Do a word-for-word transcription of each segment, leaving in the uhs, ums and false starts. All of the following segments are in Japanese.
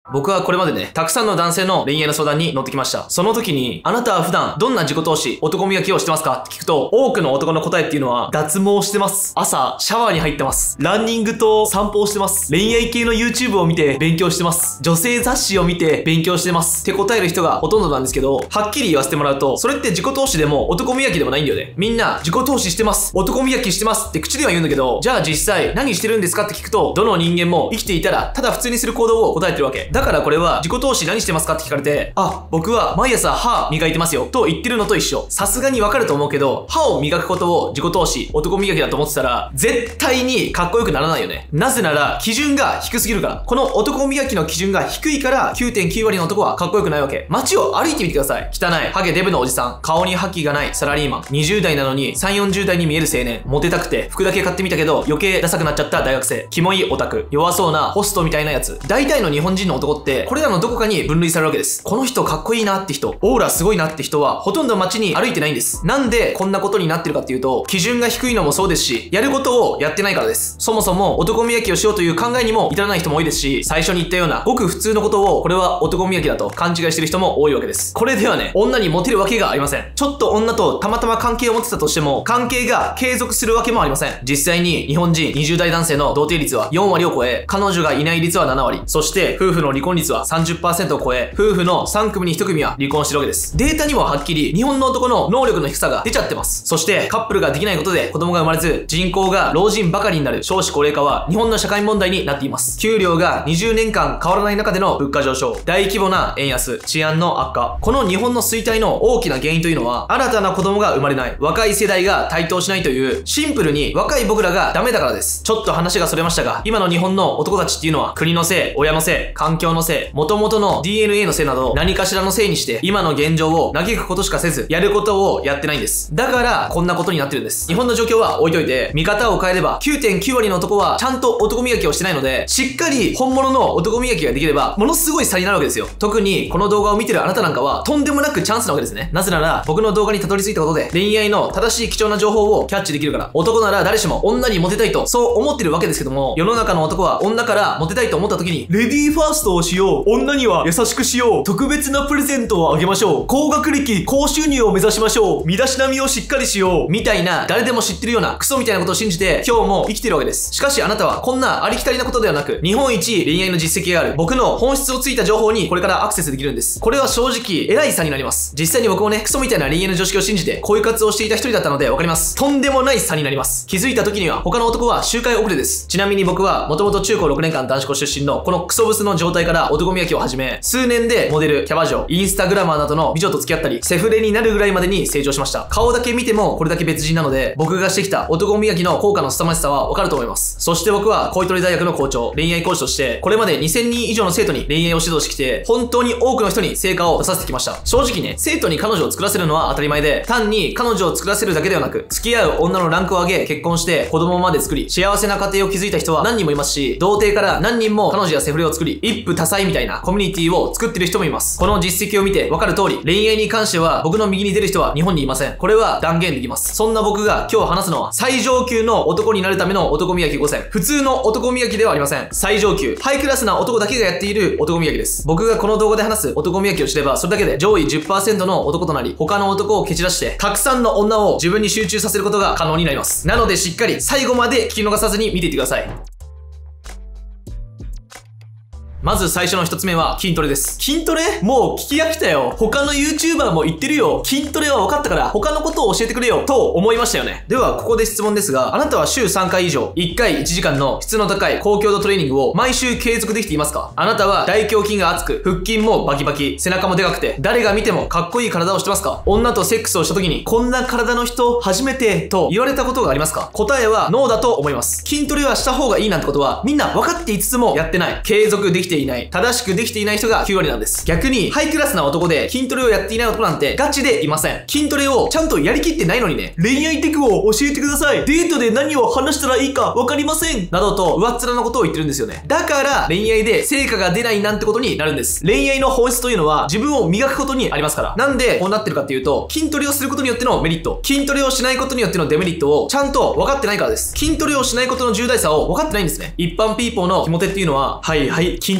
僕はこれまでね、たくさんの男性の恋愛の相談に乗ってきました。その時に、あなたは普段どんな自己投資、男磨きをしてますかって聞くと、多くの男の答えっていうのは、脱毛してます。朝、シャワーに入ってます。ランニングと散歩をしてます。恋愛系の YouTube を見て勉強してます。女性雑誌を見て勉強してます。って答える人がほとんどなんですけど、はっきり言わせてもらうと、それって自己投資でも男磨きでもないんだよね。みんな、自己投資してます。男磨きしてますって口では言うんだけど、じゃあ実際何してるんですかって聞くと、どの人間も生きていたら、ただ普通にする行動を答えてるわけ。だからこれは、自己投資何してますかって聞かれて、あ、僕は毎朝歯磨いてますよと言ってるのと一緒。さすがにわかると思うけど、歯を磨くことを自己投資、男磨きだと思ってたら、絶対にかっこよくならないよね。なぜなら、基準が低すぎるから。この男磨きの基準が低いから、きゅうてんきゅうわりの男はかっこよくないわけ。街を歩いてみてください。汚い、ハゲデブのおじさん、顔に覇気がないサラリーマン、にじゅうだいなのにさん、よんじゅうだいに見える青年、モテたくて服だけ買ってみたけど、余計ダサくなっちゃった大学生、キモいオタク、弱そうなホストみたいなやつ。大体の日本人の男って、これらのどこかに分類されるわけです。この人かっこいいなって人、オーラすごいなって人は、ほとんど街に歩いてないんです。なんでこんなことになってるかっていうと、基準が低いのもそうですし、やることをやってないからです。そもそも男磨きをしようという考えにも至らない人も多いですし、最初に言ったようなごく普通のことを、これは男磨きだと勘違いしてる人も多いわけです。これではね、女にモテるわけがありません。ちょっと女とたまたま関係を持ってたとしても、関係が継続するわけもありません。実際に日本人にじゅうだい男性の童貞率はよんわりを超え、彼女がいない率はななわり、そして夫婦の離婚率は さんじゅっパーセント を超え、夫婦のさんくみにひとくみは離婚してるわけです。データにもはっきり日本の男の能力の低さが出ちゃってます。そしてカップルができないことで子供が生まれず、人口が老人ばかりになる少子高齢化は日本の社会問題になっています。給料がにじゅうねんかん変わらない中での物価上昇、大規模な円安、治安の悪化。この日本の衰退の大きな原因というのは、新たな子供が生まれない、若い世代が台頭しないという、シンプルに若い僕らがダメだからです。ちょっと話がそれましたが、今の日本の男たちっていうのは、国のせい、親のせい、環境のせい、元々の ディーエヌエー のせいなど、何かしらのせいにして、今の現状を嘆くことしかせず、やることをやってないんです。だから、こんなことになってるんです。日本の状況は置いといて、見方を変えれば、きゅうてんきゅうわりの男は、ちゃんと男磨きをしてないので、しっかり本物の男磨きができれば、ものすごい差になるわけですよ。特に、この動画を見てるあなたなんかは、とんでもなくチャンスなわけですね。なぜなら、僕の動画にたどり着いたことで、恋愛の正しい貴重な情報をキャッチできるから。男なら誰しも女にモテたいと、そう思ってるわけですけども、世の中の男は女からモテたいと思った時に、レディーファーストをしよう、女には優しくしよう、特別なプレゼントをあげましょう、高学歴、高収入を目指しましょう、身だしなみをしっかりしよう、みたいな、誰でも知ってるようなクソみたいなことを信じて、今日も生きてるわけです。しかしあなたは、こんなありきたりなことではなく、日本一恋愛の実績がある、僕の本質をついた情報にこれからアクセスできるんです。これは正直、偉い差になります。実際に僕もね、クソみたいな恋愛の常識を信じて、こういう活動をしていた一人だったのでわかります。とんでもない差になります。気づいた時には、他の男は周回遅れです。ちなみに僕は、もともと中高ろくねんかん男子校出身の、このクソブスの状態から男磨きを始め、数年でモデル、キャバ嬢、インスタグラマーなどの美女と付き合ったり、セフレになるぐらいまでに成長しました。顔だけ見てもこれだけ別人なので、僕がしてきた男磨きの効果の凄まじさはわかると思います。そして僕は、恋取大学の校長、恋愛講師として、これまでにせんにん以上の生徒に恋愛を指導してきて、本当に多くの人に成果を出させてきました。正直ね、生徒に彼女を作らせるのは当たり前で、単に彼女を作らせるだけではなく、付き合う女のランクを上げ、結婚して子供まで作り、幸せな家庭を築いた人は何人もいますし、童貞から何人も彼女やセフレを作り、一夫多妻みたいなコミュニティを作ってる人もいます。この実績を見て分かる通り、恋愛に関しては僕の右に出る人は日本にいません。これは断言できます。そんな僕が今日話すのは、最上級の男になるための男磨きごせん。普通の男磨きではありません。最上級、ハイクラスな男だけがやっている男磨きです。僕がこの動画で話す男磨きを知れば、それだけで上位 じゅっパーセント の男となり、他の男を蹴散らして、たくさんの女を自分に集中させることが可能になります。なのでしっかり最後まで聞き逃さずに見ていってください。まず最初の一つ目は筋トレです。筋トレ？もう聞き飽きたよ。他の YouTuber も言ってるよ。筋トレは分かったから他のことを教えてくれよ。と思いましたよね。ではここで質問ですが、あなたは週さんかい以上、いっかいいちじかんの質の高い高強度トレーニングを毎週継続できていますか？あなたは大胸筋が厚く、腹筋もバキバキ、背中もでかくて、誰が見てもかっこいい体をしてますか？女とセックスをした時に、こんな体の人初めてと言われたことがありますか？答えはノーだと思います。筋トレはした方がいいなんてことはみんな分かっていつつもやってない。継続できていない。正しくできていない人がきゅうわりなんです。逆にハイクラスな男で筋トレをやっていない男なんてガチでいません。筋トレをちゃんとやりきってないのにね、恋愛テクを教えてください、デートで何を話したらいいか分かりませんなどと上っ面なことを言ってるんですよね。だから恋愛で成果が出ないなんてことになるんです。恋愛の本質というのは自分を磨くことにありますから。なんでこうなってるかっていうと、筋トレをすることによってのメリット、筋トレをしないことによってのデメリットをちゃんと分かってないからです。筋トレをしないことの重大さを分かってないんですね。一般ピーポーの気持ちっていうのは、はいはい筋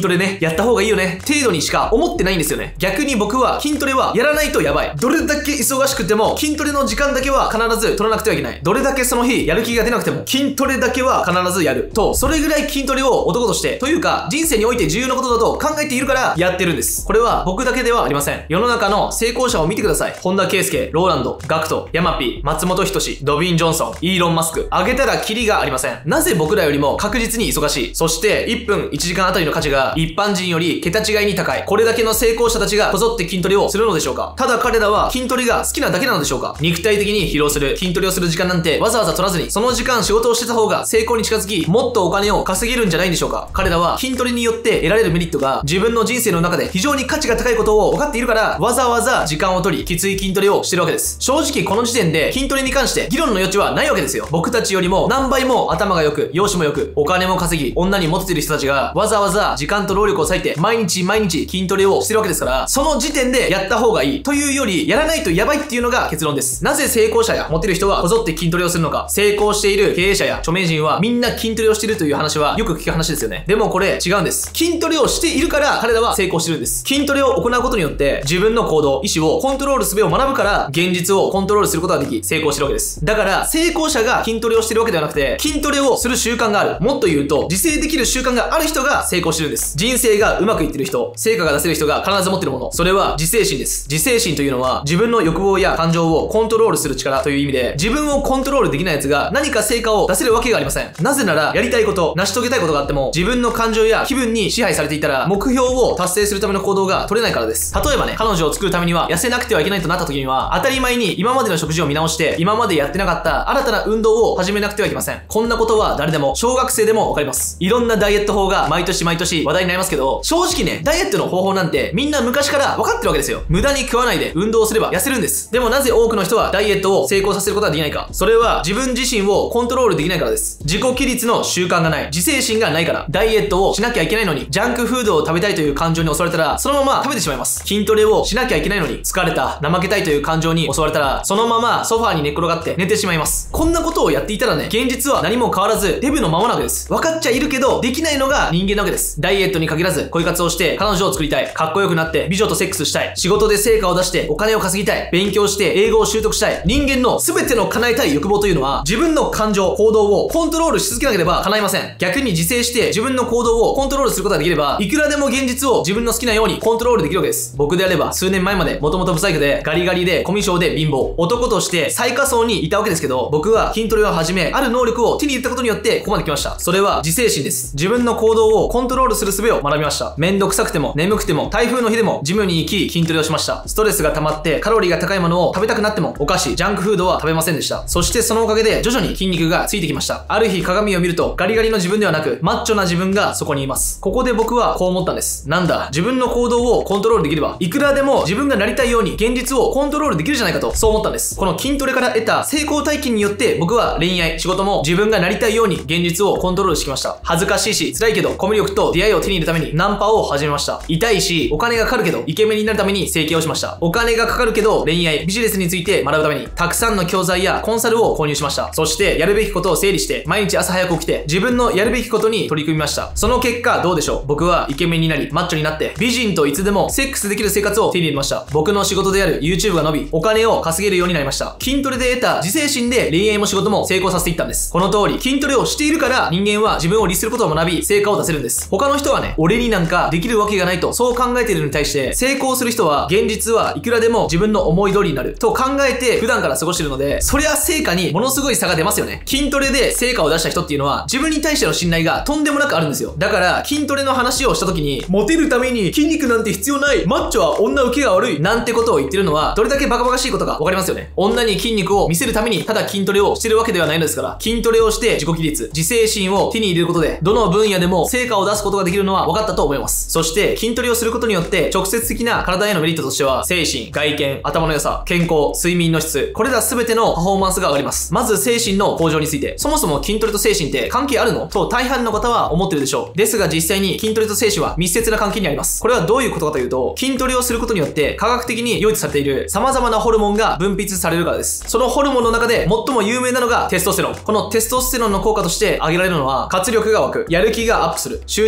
筋トレね、やった方がいいよね、程度にしか思ってないんですよね。逆に僕は筋トレはやらないとやばい。どれだけ忙しくても筋トレの時間だけは必ず取らなくてはいけない。どれだけその日やる気が出なくても筋トレだけは必ずやる。と、それぐらい筋トレを男として、というか人生において重要なことだと考えているからやってるんです。これは僕だけではありません。世の中の成功者を見てください。本田圭佑、ローランド、ガクト、ヤマピー、松本人志、ドビン・ジョンソン、イーロン・マスク。あげたらキリがありません。なぜ僕らよりも確実に忙しい。そしていっぷんいちじかんあたりの価値が一般人より桁違いに高い。これだけの成功者たちがこぞって筋トレをするのでしょうか。ただ彼らは筋トレが好きなだけなのでしょうか。肉体的に疲労する、筋トレをする時間なんてわざわざ取らずに、その時間仕事をしてた方が成功に近づき、もっとお金を稼げるんじゃないんでしょうか。彼らは筋トレによって得られるメリットが自分の人生の中で非常に価値が高いことを分かっているから、わざわざ時間を取り、きつい筋トレをしてるわけです。正直この時点で筋トレに関して議論の余地はないわけですよ。僕たちよりも何倍も頭が良く、容姿も良く、お金も稼ぎ、女にモテてる人たちがわざわざ時間と労力を割いて毎日毎日筋トレをしてるわけですから、その時点でやった方がいいというより、やらないとやばいっていうのが結論です。なぜ成功者やモテる人はこぞって筋トレをするのか。成功している経営者や著名人はみんな筋トレをしているという話はよく聞く話ですよね。でもこれ違うんです。筋トレをしているから彼らは成功してるんです。筋トレを行うことによって自分の行動、意思をコントロールすべを学ぶから、現実をコントロールすることができ成功してるわけです。だから成功者が筋トレをしてるわけではなくて、筋トレをする習慣がある、もっと言うと自制できる習慣がある人が成功してるんです。人生がうまくいってる人、成果が出せる人が必ず持ってるもの、それは自制心です。自制心というのは自分の欲望や感情をコントロールする力という意味で、自分をコントロールできない奴が何か成果を出せるわけがありません。なぜならやりたいこと、成し遂げたいことがあっても自分の感情や気分に支配されていたら目標を達成するための行動が取れないからです。例えばね、彼女を作るためには痩せなくてはいけないとなった時には、当たり前に今までの食事を見直して今までやってなかった新たな運動を始めなくてはいけません。こんなことは誰でも、小学生でもわかります。いろんなダイエット法が毎年毎年話題になりますけど、正直ね、ダイエットの方法なんてみんな昔から分かってるわけですよ。無駄に食わないで運動すれば痩せるんです。でもなぜ多くの人はダイエットを成功させることができないか。それは自分自身をコントロールできないからです。自己規律の習慣がない、自制心がないから。ダイエットをしなきゃいけないのにジャンクフードを食べたいという感情に襲われたらそのまま食べてしまいます。筋トレをしなきゃいけないのに疲れた、怠けたいという感情に襲われたらそのままソファーに寝っ転がって寝てしまいます。こんなことをやっていたらね、現実は何も変わらずデブのままなわけです。分かっちゃいるけどできないのが人間なわけです。ダイエットに限らず恋活をして彼女を作りたい、かっこよくなって美女とセックスしたい、仕事で成果を出してお金を稼ぎたい、勉強して英語を習得したい。人間の全ての叶えたい欲望というのは自分の感情、行動をコントロールし続けなければ叶いません。逆に自制して自分の行動をコントロールすることができれば、いくらでも現実を自分の好きなようにコントロールできるわけです。僕であれば数年前までもともとブサイクでガリガリでコミュ障で貧乏、男として最下層にいたわけですけど、僕は筋トレを始め、ある能力を手に入れたことによってここまで来ました。それは自制心です。自分の行動をコントロールする術を学びました。めんどくさくても眠くても台風の日でもジムに行き筋トレをしました。ストレスが溜まってカロリーが高いものを食べたくなってもお菓子、ジャンクフードは食べませんでした。そしてそのおかげで徐々に筋肉がついてきました。ある日鏡を見るとガリガリの自分ではなくマッチョな自分がそこにいます。ここで僕はこう思ったんです。なんだ、自分の行動をコントロールできればいくらでも自分がなりたいように現実をコントロールできるじゃないかと、そう思ったんです。この筋トレから得た成功体験によって僕は恋愛、仕事も自分がなりたいように現実をコントロールしてきました。恥ずかしいし辛いけどコミュ力と出会いを手に入れるためにナンパを始めました。痛いしお金がかかるけどイケメンになるために整形をしました。お金がかかるけど恋愛、ビジネスについて学ぶためにたくさんの教材やコンサルを購入しました。そしてやるべきことを整理して毎日朝早く起きて自分のやるべきことに取り組みました。その結果どうでしょう。僕はイケメンになりマッチョになって美人といつでもセックスできる生活を手に入れました。僕の仕事である YouTube が伸びお金を稼げるようになりました。筋トレで得た自制心で恋愛も仕事も成功させていったんです。この通り筋トレをしているから人間は自分を律することを学び成果を出せるんです。他の人はね、俺になんかできるわけがないとそう考えているのに対して成功する人は現実はいくらでも自分の思い通りになると考えて普段から過ごしているので、そりゃ成果にものすごい差が出ますよね。筋トレで成果を出した人っていうのは自分に対しての信頼がとんでもなくあるんですよ。だから筋トレの話をした時にモテるために筋肉なんて必要ない、マッチョは女受けが悪いなんてことを言ってるのはどれだけバカバカしいことかわかりますよね。女に筋肉を見せるためにただ筋トレをしてるわけではないのですから、筋トレをして自己規律、自制心を手に入れることでどの分野でも成果を出すことができるのは分かったと思います。そして筋トレをすることによって直接的な体へのメリットとしては精神、外見、頭の良さ、健康、睡眠の質、これら全てのパフォーマンスが上がります。まず精神の向上について、そもそも筋トレと精神って関係あるのと大半の方は思ってるでしょう。ですが実際に筋トレと精神は密接な関係にあります。これはどういうことかというと、筋トレをすることによって科学的に良いとされている様々なホルモンが分泌されるからです。そのホルモンの中で最も有名なのがテストステロン。このテストステロンの効果として挙げられるのは活力が湧く、やる気がアップする、集中力、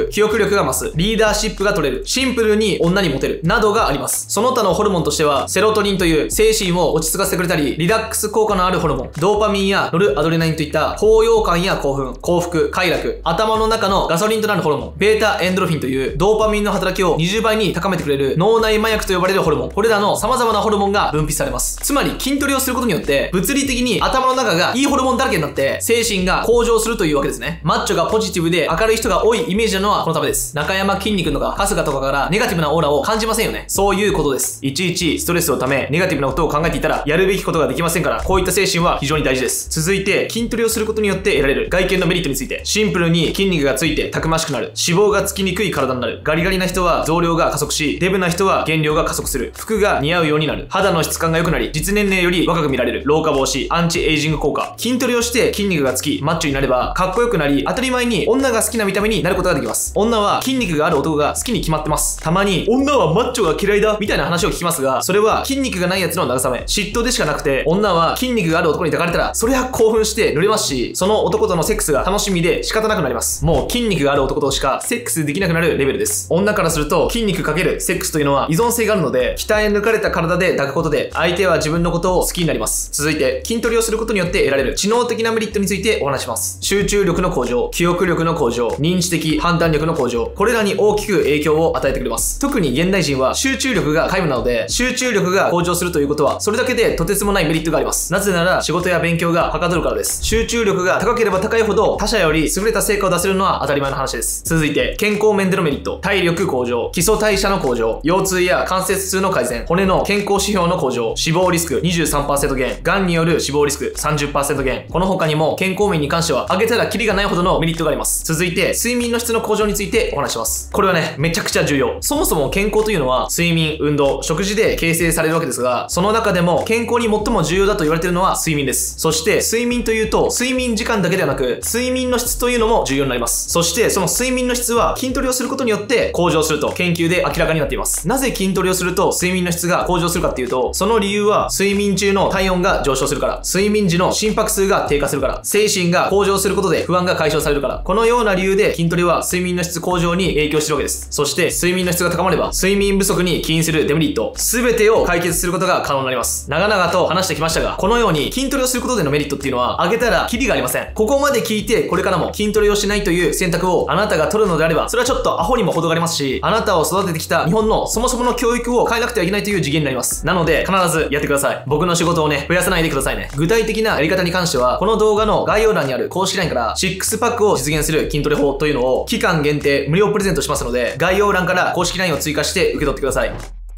く、記憶力が増す、リーダーシップが取れる、シンプルに女にモテる、などがあります。その他のホルモンとしては、セロトニンという精神を落ち着かせてくれたり、リラックス効果のあるホルモン、ドーパミンやノルアドレナリンといった高揚感や興奮、幸福、快楽、頭の中のガソリンとなるホルモン、ベータエンドルフィンというドーパミンの働きをにじゅうばいに高めてくれる脳内麻薬と呼ばれるホルモン、これらの様々なホルモンが分泌されます。つまり筋トレをすることによって、物理的に頭の中がいいホルモンだらけになって、精神が向上するというわけですね。マッチョがポジティブで明るい人が多いイメージなのはこのためです。中山筋肉とか春日とかからネガティブなオーラを感じませんよね。そういうことです。いちいちストレスのためネガティブなことを考えていたらやるべきことができませんから、こういった精神は非常に大事です。続いて、筋トレをすることによって得られる外見のメリットについて、シンプルに筋肉がついてたくましくなる、脂肪がつきにくい体になる、ガリガリな人は増量が加速し、デブな人は減量が加速する、服が似合うようになる、肌の質感が良くなり、実年齢より若く見られる、老化防止、アンチエイジング効果。筋トレをして筋肉がつき、マッチョになれば、かっこよくなり、当たり前に女が好きな見た目になることができます。女は筋肉がある男が好きに決まってます。たまに、女はマッチョが嫌いだみたいな話を聞きますが、それは筋肉がないやつの慰め、嫉妬でしかなくて、女は筋肉がある男に抱かれたら、そりゃ興奮して濡れますし、その男とのセックスが楽しみで仕方なくなります。もう筋肉がある男としかセックスできなくなるレベルです。女からすると、筋肉かけるセックスというのは依存性があるので、鍛え抜かれた体で抱くことで、相手は自分のことを好きになります。続いて、筋トレをすることによって得られる知能的なメリットについてお話します。集中力の向上、記憶力の向上、認知的判断力の向上、これらに大きく影響を与えてくれます。特に現代人は集中力が皆無なので、集中力が向上するということは、それだけでとてつもないメリットがあります。なぜなら、仕事や勉強がはかどるからです。集中力が高ければ高いほど、他者より優れた成果を出せるのは当たり前の話です。続いて、健康面でのメリット、体力向上、基礎代謝の向上、腰痛や関節痛の改善、骨の健康指標の向上、死亡リスク にじゅうさんパーセント 減、癌による死亡リスク さんじゅっパーセント 減、この他にも健康面に関しては、挙げたらキリがないほどのメリットがあります。続いて、睡眠の質の向上についてお話します。これはね、めちゃくちゃ重要。そもそも健康というのは、睡眠、運動、食事で形成されるわけですが、その中でも健康に最も重要だと言われているのは睡眠です。そして、睡眠というと、睡眠時間だけではなく、睡眠の質というのも重要になります。そして、その睡眠の質は筋トレをすることによって向上すると研究で明らかになっています。なぜ筋トレをすると睡眠の質が向上するかっていうと、その理由は睡眠中の体温が上昇するから、睡眠時の心拍数が低下するから、精神が向上することで不安が解消されるから、このような理由で筋トレは睡眠の質向上に影響してるわけです。そして、睡眠の質が高まれば、睡眠不足に起因するデメリット、すべてを解決することが可能になります。長々と話してきましたが、このように筋トレをすることでのメリットっていうのは、挙げたらキリがありません。ここまで聞いて、これからも筋トレをしないという選択をあなたが取るのであれば、それはちょっとアホにも程がありますし、あなたを育ててきた日本のそもそもの教育を変えなくてはいけないという次元になります。なので、必ずやってください。僕の仕事をね、増やさないでくださいね。具体的なやり方に関しては、この動画の概要欄にある公式 ライン から、シックスパックを実現する筋トレ法というのを、期間限定無料プレゼントしますので、概要欄から公式 ライン を追加して受け取ってください。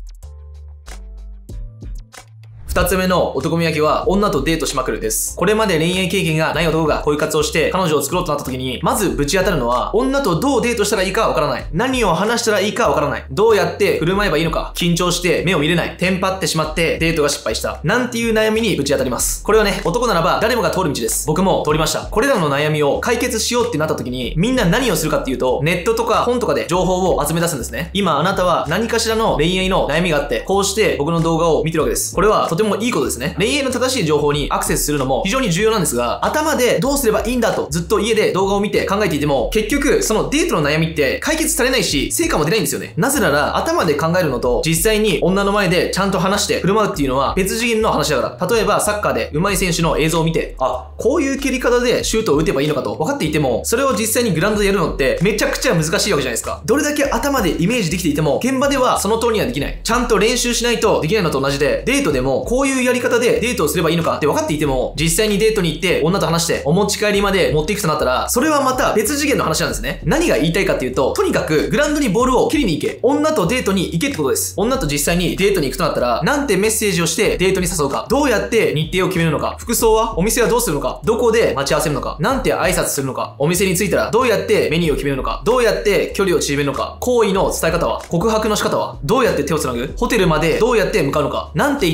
二つ目の男磨きは女とデートしまくるです。これまで恋愛経験がない男が恋活をして彼女を作ろうとなった時に、まずぶち当たるのは、女とどうデートしたらいいかわからない。何を話したらいいかわからない。どうやって振る舞えばいいのか。緊張して目を見れない。テンパってしまってデートが失敗した。なんていう悩みにぶち当たります。これはね、男ならば誰もが通る道です。僕も通りました。これらの悩みを解決しようってなった時に、みんな何をするかっていうと、ネットとか本とかで情報を集め出すんですね。今あなたは何かしらの恋愛の悩みがあって、こうして僕の動画を見てるわけです。これはとてもいいことですね。恋愛の正しい情報にアクセスするのも非常に重要なんですが、頭でどうすればいいんだとずっと家で動画を見て考えていても、結局そのデートの悩みって解決されないし、成果も出ないんですよね。なぜなら頭で考えるのと実際に女の前でちゃんと話して振る舞うっていうのは別次元の話だから。例えばサッカーで上手い選手の映像を見て、あ、こういう蹴り方でシュートを打てばいいのかと分かっていても、それを実際にグラウンドでやるのってめちゃくちゃ難しいわけじゃないですか。どれだけ頭でイメージできていても、現場ではその通りにはできない。ちゃんと練習しないとできないのと同じで、デートでもこういうやり方でデートをすればいいのかって分かっていても、実際にデートに行って女と話してお持ち帰りまで持っていくとなったら、それはまた別次元の話なんですね。何が言いたいかっていうと、とにかくグラウンドにボールを蹴りに行け。女とデートに行けってことです。女と実際にデートに行くとなったら、なんてメッセージをしてデートに誘うか、どうやって日程を決めるのか、服装は、お店はどうするのか、どこで待ち合わせるのか、なんて挨拶するのか、お店に着いたらどうやってメニューを決めるのか、どうやって距離を縮めるのか、好意の伝え方は、告白の仕方は、どうやって手をつなぐ、ホテルまでどうやって向かうのか、なんて言ってホテル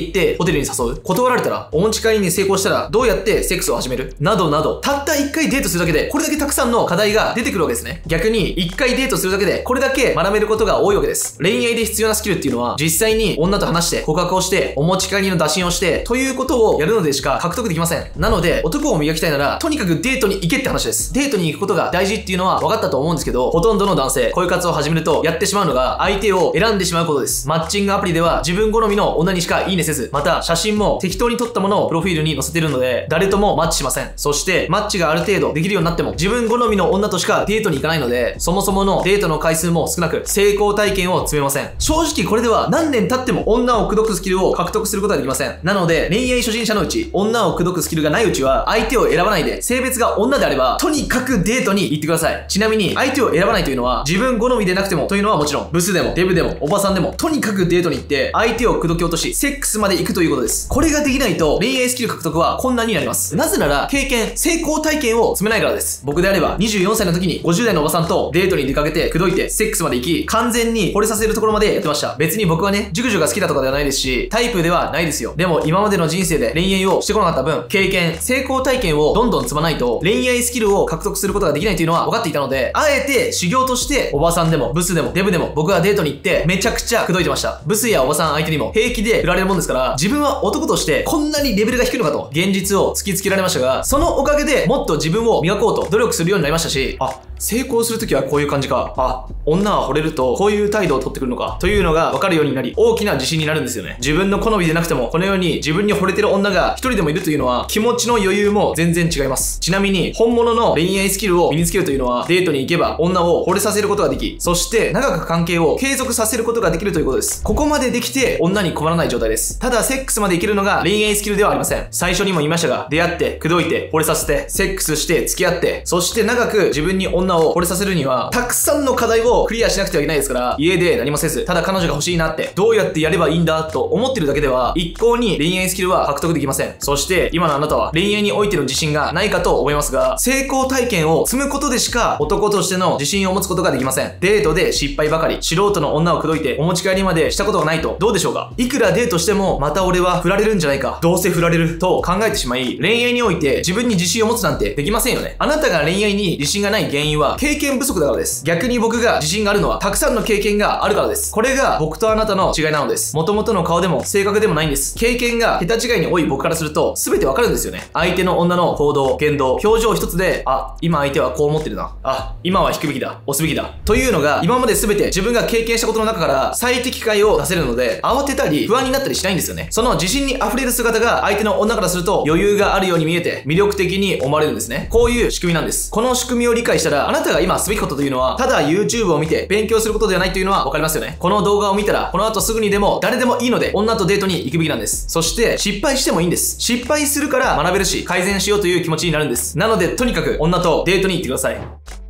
テルに誘う？断られたら？お持ち帰りに成功したらどうやってセックスを始める？などなど、たったいっかいデートするだけで、これだけたくさんの課題が出てくるわけですね。逆に、いっかいデートするだけで、これだけ学べることが多いわけです。恋愛で必要なスキルっていうのは、実際に女と話して、告白をして、お持ち帰りの打診をして、ということをやるのでしか獲得できません。なので、男を磨きたいなら、とにかくデートに行けって話です。デートに行くことが大事っていうのは分かったと思うんですけど、ほとんどの男性、恋活を始めるとやってしまうのが、相手を選んでしまうことです。マッチングアプリでは、自分好みの女にしかいいねせず、また、写真も適当に撮ったものをプロフィールに載せてるので、誰ともマッチしません。そして、マッチがある程度できるようになっても、自分好みの女としかデートに行かないので、そもそものデートの回数も少なく、成功体験を積めません。正直これでは何年経っても女を口説くスキルを獲得することはできません。なので、恋愛初心者のうち、女を口説くスキルがないうちは、相手を選ばないで、性別が女であれば、とにかくデートに行ってください。ちなみに、相手を選ばないというのは、自分好みでなくても、というのはもちろん、ブスでも、デブでも、おばさんでも、とにかくデートに行って、相手を口説き落とし、セックスまで行くということです。これができないと、恋愛スキル獲得は困難になります。なぜなら、経験、成功体験を積めないからです。僕であれば、にじゅうよんさいの時に、ごじゅう代のおばさんとデートに出かけて、口説いて、セックスまで行き、完全に惚れさせるところまでやってました。別に僕はね、熟女が好きだとかではないですし、タイプではないですよ。でも、今までの人生で恋愛をしてこなかった分、経験、成功体験をどんどん積まないと、恋愛スキルを獲得することができないというのは分かっていたので、あえて修行として、おばさんでも、ブスでも、デブでも、僕はデートに行って、めちゃくちゃ口説いてました。ブスやおばさん相手にも、平気で振られるもんですから、自分は男として、こんなにレベルが低いのかと、現実を突きつけられましたが、そのおかげでもっと自分を磨こうと努力するようになりましたし、あ、成功するときはこういう感じか。あ、女は惚れるとこういう態度を取ってくるのか。というのが分かるようになり、大きな自信になるんですよね。自分の好みでなくても、このように自分に惚れてる女が一人でもいるというのは、気持ちの余裕も全然違います。ちなみに、本物の恋愛スキルを身につけるというのは、デートに行けば女を惚れさせることができ、そして長く関係を継続させることができるということです。ここまでできて、女に困らない状態です。ただ、セックスまでいけるのが恋愛スキルではありません。最初にも言いましたが、出会って、口説いて、惚れさせて、セックスして、付き合って、そして長く自分に女を惚れさせるには、たくさんの課題をクリアしなくてはいけないですから、家で何もせず、ただ彼女が欲しいなって、どうやってやればいいんだと思ってるだけでは、一向に恋愛スキルは獲得できません。そして、今のあなたは恋愛においての自信がないかと思いますが、成功体験を積むことでしか、男としての自信を持つことができません。デートで失敗ばかり、素人の女を口説いて、お持ち帰りまでしたことがないと、どうでしょうか？いくらデートしても、また俺は振られるんじゃないか、どうせ振られる、と考えてしまい、恋愛において自分に自信を持つなんてできませんよね。あなたが恋愛に自信がない原因は、経験不足だからです。逆に僕が自信があるのは、たくさんの経験があるからです。これが僕とあなたの違いなのです。元々の顔でも性格でもないんです。経験が桁違いに多い僕からすると、全てわかるんですよね。相手の女の行動、言動、表情一つで、あ、今相手はこう思ってるな。あ、今は引くべきだ。押すべきだ。というのが、今まで全て自分が経験したことの中から最適解を出せるので、慌てたり不安になったりしないんですよね。その自信に溢れる姿が相手の女からすると余裕があるように見えて魅力的に思われるんですね。こういう仕組みなんです。この仕組みを理解したら、あなたが今すべきことというのは、ただ YouTube を見て勉強することではないというのはわかりますよね。この動画を見たら、この後すぐにでも誰でもいいので、女とデートに行くべきなんです。そして、失敗してもいいんです。失敗するから学べるし、改善しようという気持ちになるんです。なので、とにかく女とデートに行ってください。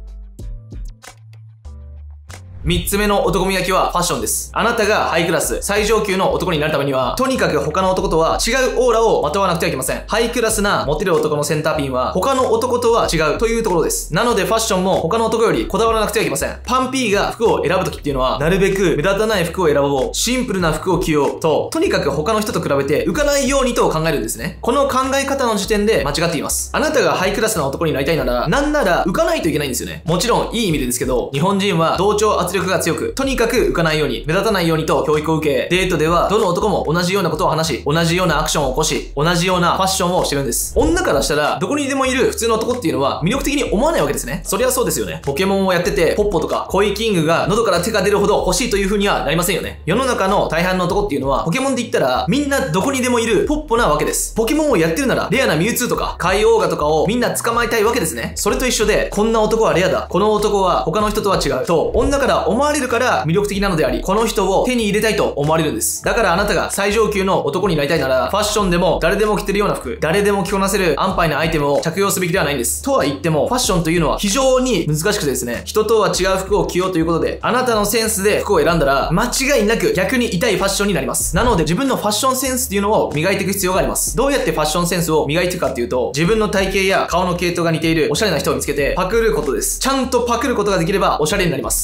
三つ目の男磨きはファッションです。あなたがハイクラス、最上級の男になるためには、とにかく他の男とは違うオーラをまとわなくてはいけません。ハイクラスなモテる男のセンターピンは、他の男とは違うというところです。なのでファッションも他の男よりこだわらなくてはいけません。パンピーが服を選ぶときっていうのは、なるべく目立たない服を選ぼう、シンプルな服を着ようと、とにかく他の人と比べて浮かないようにと考えるんですね。この考え方の時点で間違っています。あなたがハイクラスな男になりたいなら、なんなら浮かないといけないんですよね。もちろんいい意味でですけど、日本人は同調圧力が強く、とにかく浮かないように、目立たないようにと教育を受け、デートではどの男も同じようなことを話し、同じようなアクションを起こし、同じようなファッションをしてるんです。女からしたら、どこにでもいる普通の男っていうのは魅力的に思わないわけですね。そりゃそうですよね。ポケモンをやってて、ポッポとかコイキングが喉から手が出るほど欲しいという風にはなりませんよね。世の中の大半の男っていうのは、ポケモンで言ったら、みんなどこにでもいるポッポなわけです。ポケモンをやってるなら、レアなミュウツーとか、カイオーガとかをみんな捕まえたいわけですね。それと一緒で、こんな男はレアだ。この男は他の人とは違う。と、女から思われるから魅力的なのであり、この人を手に入れたいと思われるんです。だからあなたが最上級の男になりたいなら、ファッションでも誰でも着てるような服、誰でも着こなせる安牌なアイテムを着用すべきではないんです。とは言っても、ファッションというのは非常に難しくてですね、人とは違う服を着ようということで、あなたのセンスで服を選んだら、間違いなく逆に痛いファッションになります。なので自分のファッションセンスっていうのを磨いていく必要があります。どうやってファッションセンスを磨いていくかっていうと、自分の体型や顔の系統が似ているおしゃれな人を見つけてパクることです。ちゃんとパクることができればおしゃれになります。ポイント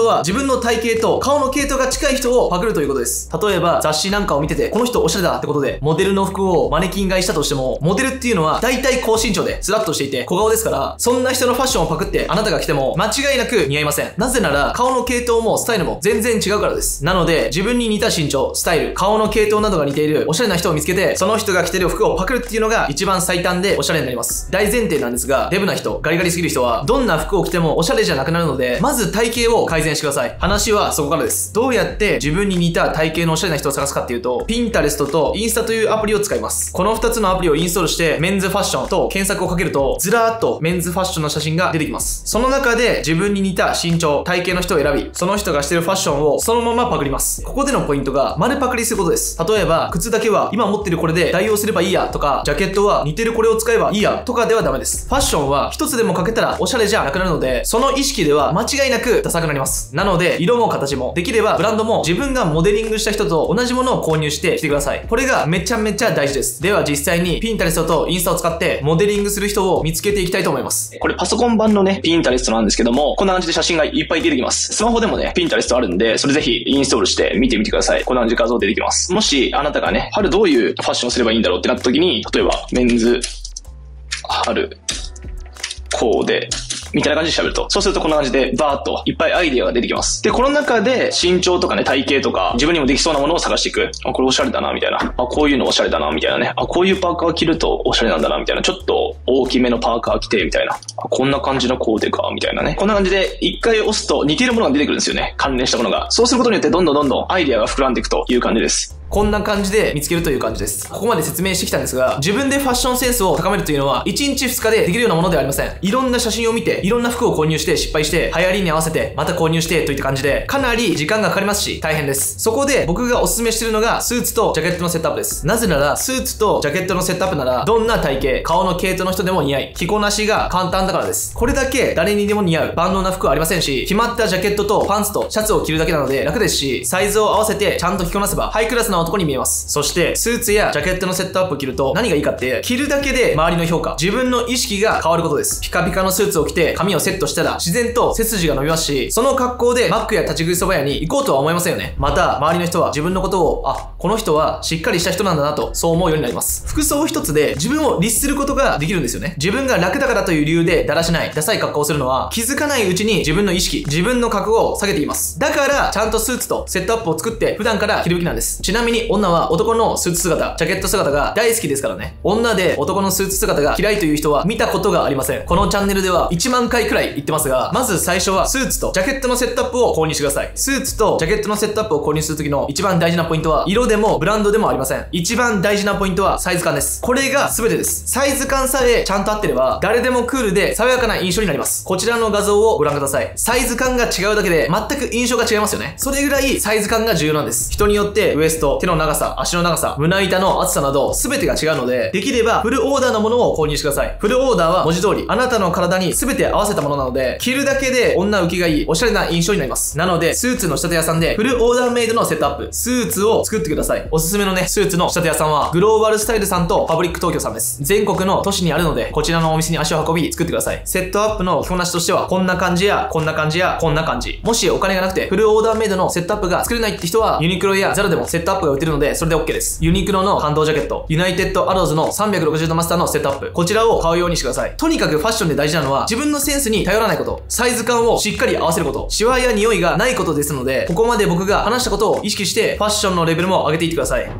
は自分の体型と顔の系統が近い人をパクるということです。例えば雑誌なんかを見てて、この人おしゃれだってことで、モデルの服をマネキン買いしたとしても、モデルっていうのは大体高身長でスラッとしていて小顔ですから、そんな人のファッションをパクってあなたが着ても間違いなく似合いません。なぜなら顔の系統もスタイルも全然違うからです。なので自分に似た身長、スタイル、顔の系統などが似ているおしゃれな人を見つけて、その人が着てる服をパクるっていうのが一番最短でおしゃれになります。大前提なんですが、デブな人、ガリガリすぎる人はどんな服を着てもおしゃれじゃなくなるので、まず体型を改善してください。話はそこからです。どうやって自分に似た体型のおしゃれな人を探すかっていうと、ピンタレストとインスタというアプリを使います。このふたつのアプリをインストールしてメンズファッションと検索をかけると、ずらーっとメンズファッションの写真が出てきます。その中で自分に似た身長、体型の人を選び、その人がしてるファッションをそのままパクります。ここでのポイントが丸パクリすることです。例えば、靴だけは今持ってるこれで代用すればいいやとか、ジャケットは似てるこれを使えばいいやとかではダメです。ファッションは一つでもかけたらおしゃれじゃなくなるので、その意識では間違いなくダサくなります。なので、色も形も、できればブランドも自分がモデリングした人と同じものを購入してきてください。これがめちゃめちゃ大事です。では実際にピンタレストとインスタを使ってモデリングする人を見つけていきたいと思います。 これパソコン版のね、ピンタレストなんですけども、こんな感じで写真がいっぱい出てきます。スマホでもね、ピンタレストあるんで、それぜひインストールして見てみてください。こんな感じで画像出てきます。もし、あなたがね、春どういうファッションをすればいいんだろうってなった時に、例えば、メンズ、春、コーデ、みたいな感じで喋ると。そうするとこんな感じでバーっといっぱいアイディアが出てきます。で、この中で身長とかね、体型とか自分にもできそうなものを探していく。あ、これおしゃれだな、みたいな。あ、こういうのおしゃれだな、みたいなね。あ、こういうパーカー着るとおしゃれなんだな、みたいな。ちょっと大きめのパーカー着て、みたいな。あ、こんな感じのコーデか、みたいなね。こんな感じで一回押すと似てるものが出てくるんですよね。関連したものが。そうすることによってどんどんどんどんアイディアが膨らんでいくという感じです。 こんな感じで見つけるという感じです。ここまで説明してきたんですが、自分でファッションセンスを高めるというのはいちにちふつかでできるようなものではありません。いろんな写真を見て、いろんな服を購入して失敗して、流行りに合わせてまた購入してといった感じで、かなり時間がかかりますし、大変です。そこで僕がおすすめしているのが、スーツとジャケットのセットアップです。なぜなら、スーツとジャケットのセットアップなら、どんな体型、顔の系統の人でも似合い、着こなしが簡単だからです。これだけ誰にでも似合う万能な服はありませんし、決まったジャケットとパンツとシャツを着るだけなので楽ですし、サイズを合わせてちゃんと着こなせばハイクラスな男に見えます。そして、スーツやジャケットのセットアップを着ると何がいいかって、着るだけで周りの評価、自分の意識が変わることです。ピカピカのスーツを着て髪をセットしたら自然と背筋が伸びますし、その格好でマックや立ち食いそば屋に行こうとは思いませんよね。また、周りの人は自分のことを、あ、この人はしっかりした人なんだなと、そう思うようになります。服装一つで自分を律することができるんですよね。自分が楽だからという理由でだらしない、ダサい格好をするのは、気づかないうちに自分の意識、自分の覚悟を下げています。だから、ちゃんとスーツとセットアップを作って普段から着るべきなんです。ちなみに女は男のスーツ姿、ジャケット姿が大好きですからね。女で男のスーツ姿が嫌いという人は見たことがありません。このチャンネルではいちまんかいくらい言ってますが、まず最初はスーツとジャケットのセットアップを購入してください。スーツとジャケットのセットアップを購入するときの一番大事なポイントは、色でもブランドでもありません。一番大事なポイントはサイズ感です。これが全てです。サイズ感さえちゃんと合ってれば、誰でもクールで爽やかな印象になります。こちらの画像をご覧ください。サイズ感が違うだけで全く印象が違いますよね。それぐらいサイズ感が重要なんです。人によってウエスト、手の長さ、足の長さ、胸板の厚さなど全てが違うので、できればフルオーダーのものを購入してください。フルオーダーは文字通りあなたの体に全て合わせたものなので、着るだけで女受けがいいおしゃれな印象になります。なので、スーツの仕立て屋さんでフルオーダーメイドのセットアップ、スーツを作ってください。おすすめのね、スーツの仕立て屋さんはグローバルスタイルさんとパブリック東京さんです。全国の都市にあるので、こちらのお店に足を運び作ってください。セットアップの着こなしとしては、こんな感じやこんな感じやこんな感じ。もしお金がなくてフルオーダーメイドのセットアップが作れないって人は、ユニクロやザラでもセットアップが売ってるので、それで OK です。ユニクロの感動ジャケット、ユナイテッドアローズのさんびゃくろくじゅうどマスターのセットアップ、こちらを買うようにしてください。とにかくファッションで大事なのは、自分のセンスに頼らないこと、サイズ感をしっかり合わせること、シワや匂いがないことですので、ここまで僕が話したことを意識してファッションのレベルも上げていってください。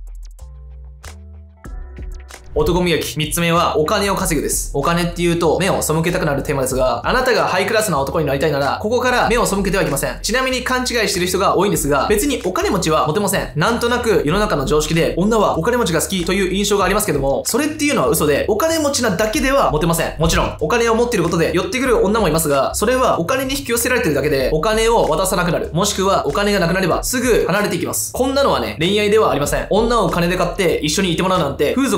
男磨き。三つ目は、お金を稼ぐです。お金っていうと、目を背けたくなるテーマですが、あなたがハイクラスな男になりたいなら、ここから目を背けてはいけません。ちなみに勘違いしてる人が多いんですが、別にお金持ちはモテません。なんとなく世の中の常識で、女はお金持ちが好きという印象がありますけども、それっていうのは嘘で、お金持ちなだけではモテません。もちろん、お金を持っていることで寄ってくる女もいますが、それはお金に引き寄せられてるだけで、お金を渡さなくなる。もしくは、お金がなくなれば、すぐ離れていきます。こんなのはね、恋愛ではありません。女を金で買って一緒にいてもらうなんて、風俗と一緒です。 。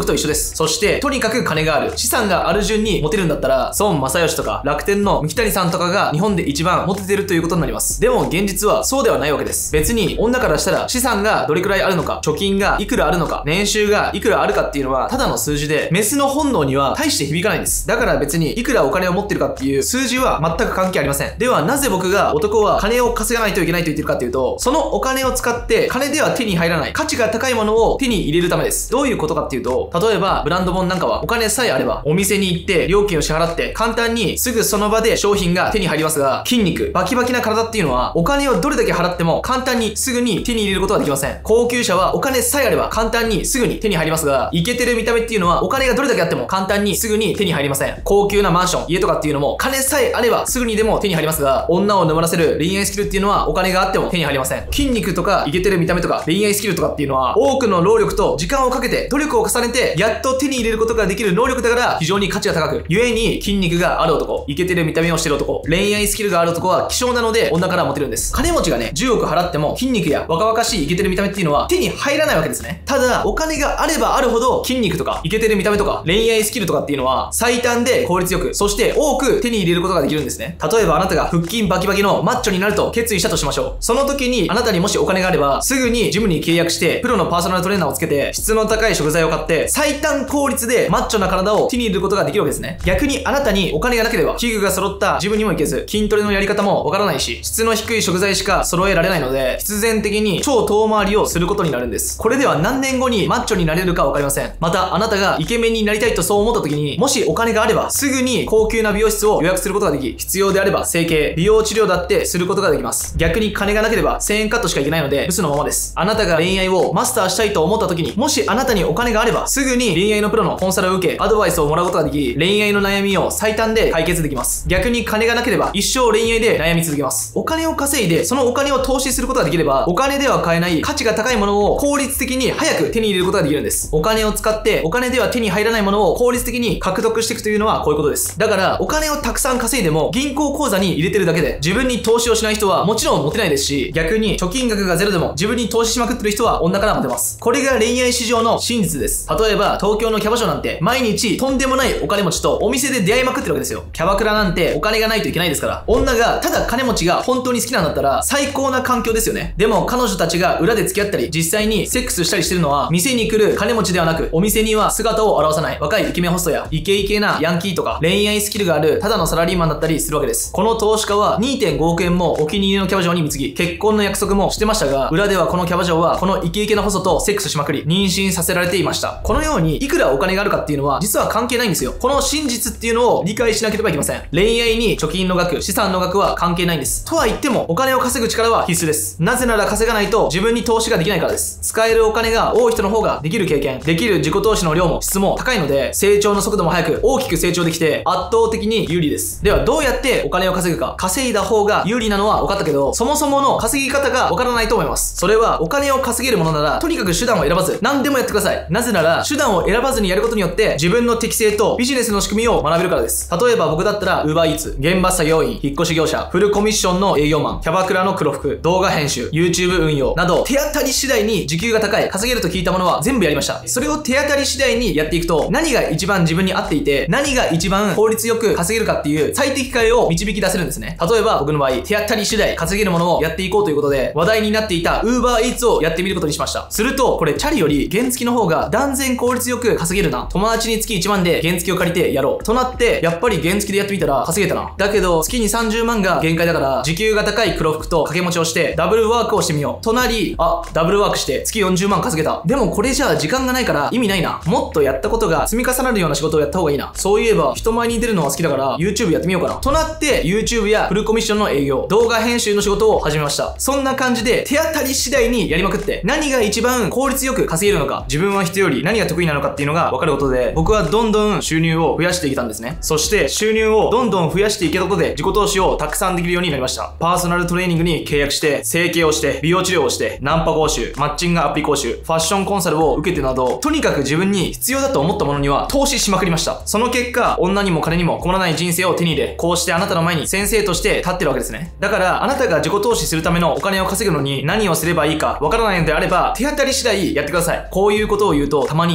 そして、とにかく金がある、資産がある順にモテるんだったら、孫正義とか楽天の三木谷さんとかが日本で一番モテてるということになります。でも現実はそうではないわけです。別に女からしたら資産がどれくらいあるのか、貯金がいくらあるのか、年収がいくらあるかっていうのはただの数字で、メスの本能には大して響かないんです。だから別にいくらお金を持ってるかっていう数字は全く関係ありません。ではなぜ僕が男は金を稼がないといけないと言ってるかっていうと、そのお金を使って金では手に入らない価値が高いものを手に入れるためです。どういうことかっていうと、例えばブランド本なんかはお金さえあればお店に行って料金を支払って簡単にすぐその場で商品が手に入りますが、筋肉、バキバキな体っていうのはお金をどれだけ払っても簡単にすぐに手に入れることはできません。高級車はお金さえあれば簡単にすぐに手に入りますが、イケてる見た目っていうのはお金がどれだけあっても簡単にすぐに手に入りません。高級なマンション、家とかっていうのも金さえあればすぐにでも手に入りますが、女を沼らせる恋愛スキルっていうのはお金があっても手に入りません。筋肉とかイケてる見た目とか恋愛スキルとかっていうのは多くの労力と時間をかけて努力を重ねてやっと手に入れることができる能力だから非常に価値が高く、故に筋肉がある男、イケてる見た目をしてる男、恋愛スキルがある男は希少なので女からモテるんです。金持ちがね、じゅうおく払っても筋肉や若々しいイケてる見た目っていうのは手に入らないわけですね。ただ、お金があればあるほど筋肉とかイケてる見た目とか恋愛スキルとかっていうのは最短で効率よく、そして多く手に入れることができるんですね。例えばあなたが腹筋バキバキのマッチョになると決意したとしましょう。その時にあなたにもしお金があればすぐにジムに契約してプロのパーソナルトレーナーをつけて質の高い食材を買って最短効率でマッチョな体を手に入れることができるわけですね。逆にあなたにお金がなければ器具が揃ったジムにも行けず、筋トレのやり方もわからないし、質の低い食材しか揃えられないので必然的に超遠回りをすることになるんです。これでは何年後にマッチョになれるかわかりません。またあなたがイケメンになりたいとそう思った時に、もしお金があればすぐに高級な美容室を予約することができ、必要であれば整形、美容治療だってすることができます。逆に金がなければせんえんカットしかいけないのでブスのままです。あなたが恋愛をマスターしたいと思った時に、もしあなたにお金があればすぐに恋愛のプロのコンサルを受けアドバイスをもらうことができ、恋愛の悩みを最短で解決できます。逆に金がなければ一生恋愛で悩み続けます。お金を稼いでそのお金を投資することができれば、お金では買えない価値が高いものを効率的に早く手に入れることができるんです。お金を使ってお金では手に入らないものを効率的に獲得していくというのはこういうことです。だからお金をたくさん稼いでも銀行口座に入れてるだけで自分に投資をしない人はもちろんモテないですし、逆に貯金額がゼロでも自分に投資しまくってる人は女からモテます。これが恋愛市場の真実です。例えば東京のキャバ嬢なんて毎日とんでもないお金持ちとお店で出会いまくってるわけですよ。キャバクラなんてお金がないといけないですから、女がただ金持ちが本当に好きなんだったら最高な環境ですよね。でも彼女たちが裏で付き合ったり実際にセックスしたりしてるのは店に来る金持ちではなく、お店には姿を現さない若いイケメンホストやイケイケなヤンキーとか恋愛スキルがあるただのサラリーマンだったりするわけです。この投資家は にてんごおくえんもお気に入りのキャバ嬢に貢ぎ、結婚の約束もしてましたが、裏ではこのキャバ嬢はこのイケイケなホストとセックスしまくり妊娠させられていました。このようにいくらお金があるかっていうのは実は関係ないんですよ。この真実っていうのを理解しなければいけません。恋愛に貯金の額、資産の額は関係ないんです。とは言ってもお金を稼ぐ力は必須です。なぜなら稼がないと自分に投資ができないからです。使えるお金が多い人の方ができる経験、できる自己投資の量も質も高いので、成長の速度も速く大きく成長できて圧倒的に有利です。ではどうやってお金を稼ぐか。稼いだ方が有利なのは分かったけど、そもそもの稼ぎ方が分からないと思います。それはお金を稼げるものならとにかく手段を選ばず何でもやってください。なぜなら手段を選ばずにやることによって自分の適性とビジネスの仕組みを学べるからです。例えば僕だったら Uber Eats、現場作業員、引っ越し業者、フルコミッションの営業マン、キャバクラの黒服、動画編集、YouTube 運用など手当たり次第に時給が高い、稼げると聞いたものは全部やりました。それを手当たり次第にやっていくと、何が一番自分に合っていて何が一番効率よく稼げるかっていう最適解を導き出せるんですね。例えば僕の場合、手当たり次第稼げるものをやっていこうということで話題になっていた Uber Eats をやってみることにしました。するとこれチャリより原付の方が断然効率よく稼げるな、友達に月いちまんで原付を借りてやろうとなって、やっぱり原付でやってみたら稼げたな。だけど月にさんじゅうまんが限界だから時給が高い黒服と掛け持ちをしてダブルワークをしてみようとなり、あ、ダブルワークして月よんじゅうまん稼げた。でもこれじゃあ時間がないから意味ないな、もっとやったことが積み重なるような仕事をやった方がいいな、そういえば人前に出るのは好きだから YouTube やってみようかなとなって YouTube やフルコミッションの営業、動画編集の仕事を始めました。そんな感じで手当たり次第にやりまくって何が一番効率よく稼げるのか、自分は人より何が得意なのかっていうのが分かることで、僕はどんどん収入を増やしていけたんですね。そして収入をどんどん増やしていけたことで自己投資をたくさんできるようになりました。パーソナルトレーニングに契約して整形をして美容治療をしてナンパ講習、マッチングアプリ講習、ファッションコンサルを受けてなど、とにかく自分に必要だと思ったものには投資しまくりました。その結果女にも金にも困らない人生を手に入れ、こうしてあなたの前に先生として立ってるわけですね。だからあなたが自己投資するためのお金を稼ぐのに何をすればいいかわからないのであれば手当たり次第やってください。こういうことを言うとたまにとはい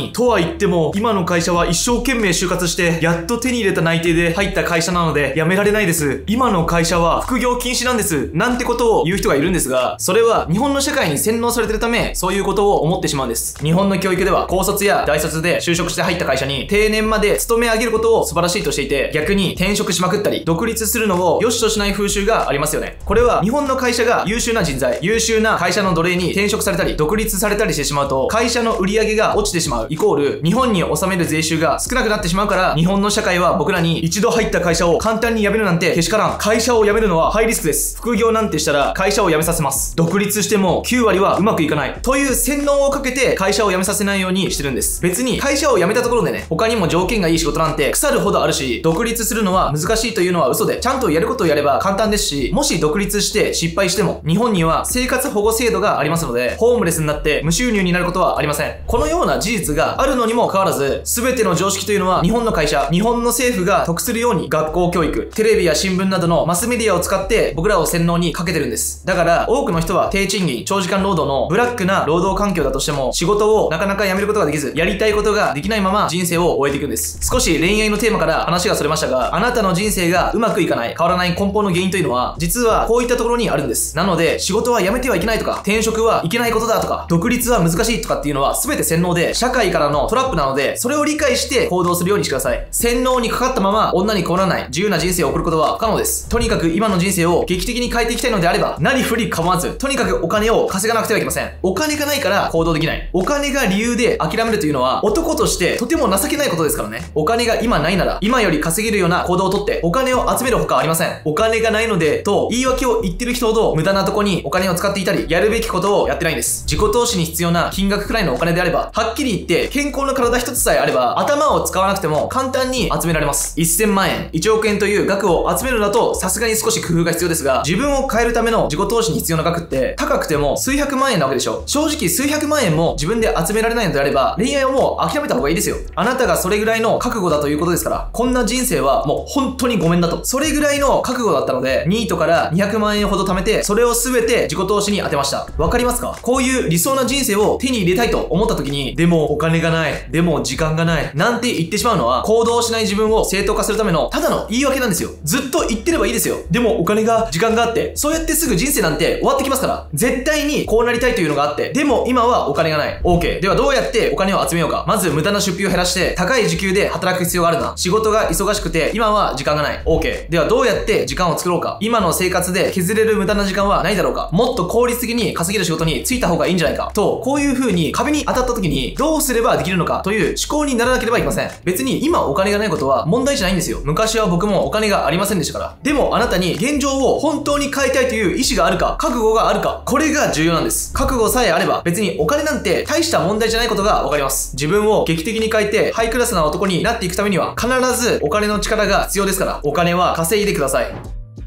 言っても、今の会社は一生懸命就活して、やっと手に入れた内定で入った会社なので、辞められないです。今の会社は副業禁止なんです。なんてことを言う人がいるんですが、それは日本の社会に洗脳されてるため、そういうことを思ってしまうんです。日本の教育では、高卒や大卒で就職して入った会社に、定年まで勤め上げることを素晴らしいとしていて、逆に転職しまくったり、独立するのを良しとしない風習がありますよね。これは日本の会社が優秀な人材、優秀な会社の奴隷に転職されたり、独立されたりしてしまうと、会社の売り上げが落ちてしまう。イコール、日本に納める税収が少なくなってしまうから、日本の社会は僕らに一度入った会社を簡単に辞めるなんてけしからん。会社を辞めるのはハイリスクです。副業なんてしたら会社を辞めさせます。独立してもきゅうわりはうまくいかない。という洗脳をかけて会社を辞めさせないようにしてるんです。別に会社を辞めたところでね、他にも条件がいい仕事なんて腐るほどあるし、独立するのは難しいというのは嘘で、ちゃんとやることをやれば簡単ですし、もし独立して失敗しても、日本には生活保護制度がありますので、ホームレスになって無収入になることはありません。このような事実があるのにもかかわらず、全ての常識というのは日本の会社、日本の政府が得するように学校教育、テレビや新聞などのマスメディアを使って僕らを洗脳にかけてるんです。だから多くの人は低賃金、長時間労働のブラックな労働環境だとしても、仕事をなかなか辞めることができず、やりたいことができないまま人生を終えていくんです。少し恋愛のテーマから話がそれましたが、あなたの人生がうまくいかない、変わらない根本の原因というのは、実はこういったところにあるんです。なので、仕事は辞めてはいけないとか、転職はいけないことだとか、独立は難しいとかっていうのは全て洗脳で、社会からのトラップなので、それを理解して行動するようにしてください。洗脳にかかったまま女に困らない自由な人生を送ることは不可能です。とにかく今の人生を劇的に変えていきたいのであれば、何振り構わず、とにかくお金を稼がなくてはいけません。お金がないから行動できない。お金が理由で諦めるというのは、男としてとても情けないことですからね。お金が今ないなら、今より稼げるような行動をとって、お金を集めるほかありません。お金がないので、と言い訳を言ってる人ほど無駄なとこにお金を使っていたり、やるべきことをやってないんです。自己投資に必要な金額くらいのお金であれば、はっきり言って健康な体一つさえあれば、頭を使わなくても簡単に集められます。せんまんえん、いちおくえんという額を集めるのだと、さすがに少し工夫が必要ですが、自分を変えるための自己投資に必要な額って、高くても数百万円なわけでしょ。正直数百万円も自分で集められないのであれば、恋愛をもう諦めた方がいいですよ。あなたがそれぐらいの覚悟だということですから、こんな人生はもう本当にごめんだと。それぐらいの覚悟だったので、ニートからにひゃくまんえんほど貯めて、それを全て自己投資に当てました。わかりますか？こういう理想な人生を手に入れたいと思った時に、でもお金がない、でも時間がない、なんて言ってしまうのは、行動しない自分を正当化するためのただの言い訳なんですよ。ずっと言ってればいいですよ。でもお金が、時間があって、そうやってすぐ人生なんて終わってきますから。絶対にこうなりたいというのがあって、でも今はお金がない。OK。ではどうやってお金を集めようか。まず無駄な出費を減らして、高い時給で働く必要があるな。仕事が忙しくて、今は時間がない。OK。ではどうやって時間を作ろうか。今の生活で削れる無駄な時間はないだろうか。もっと効率的に稼げる仕事に就いた方がいいんじゃないか。と、こういう風に壁に当たった時に、どうすればできるのかという思考にならなければいけません。別に今お金がないことは問題じゃないんですよ。昔は僕もお金がありませんでしたから。でもあなたに現状を本当に変えたいという意志があるか、覚悟があるか、これが重要なんです。覚悟さえあれば、別にお金なんて大した問題じゃないことがわかります。自分を劇的に変えて、ハイクラスな男になっていくためには、必ずお金の力が必要ですから、お金は稼いでください。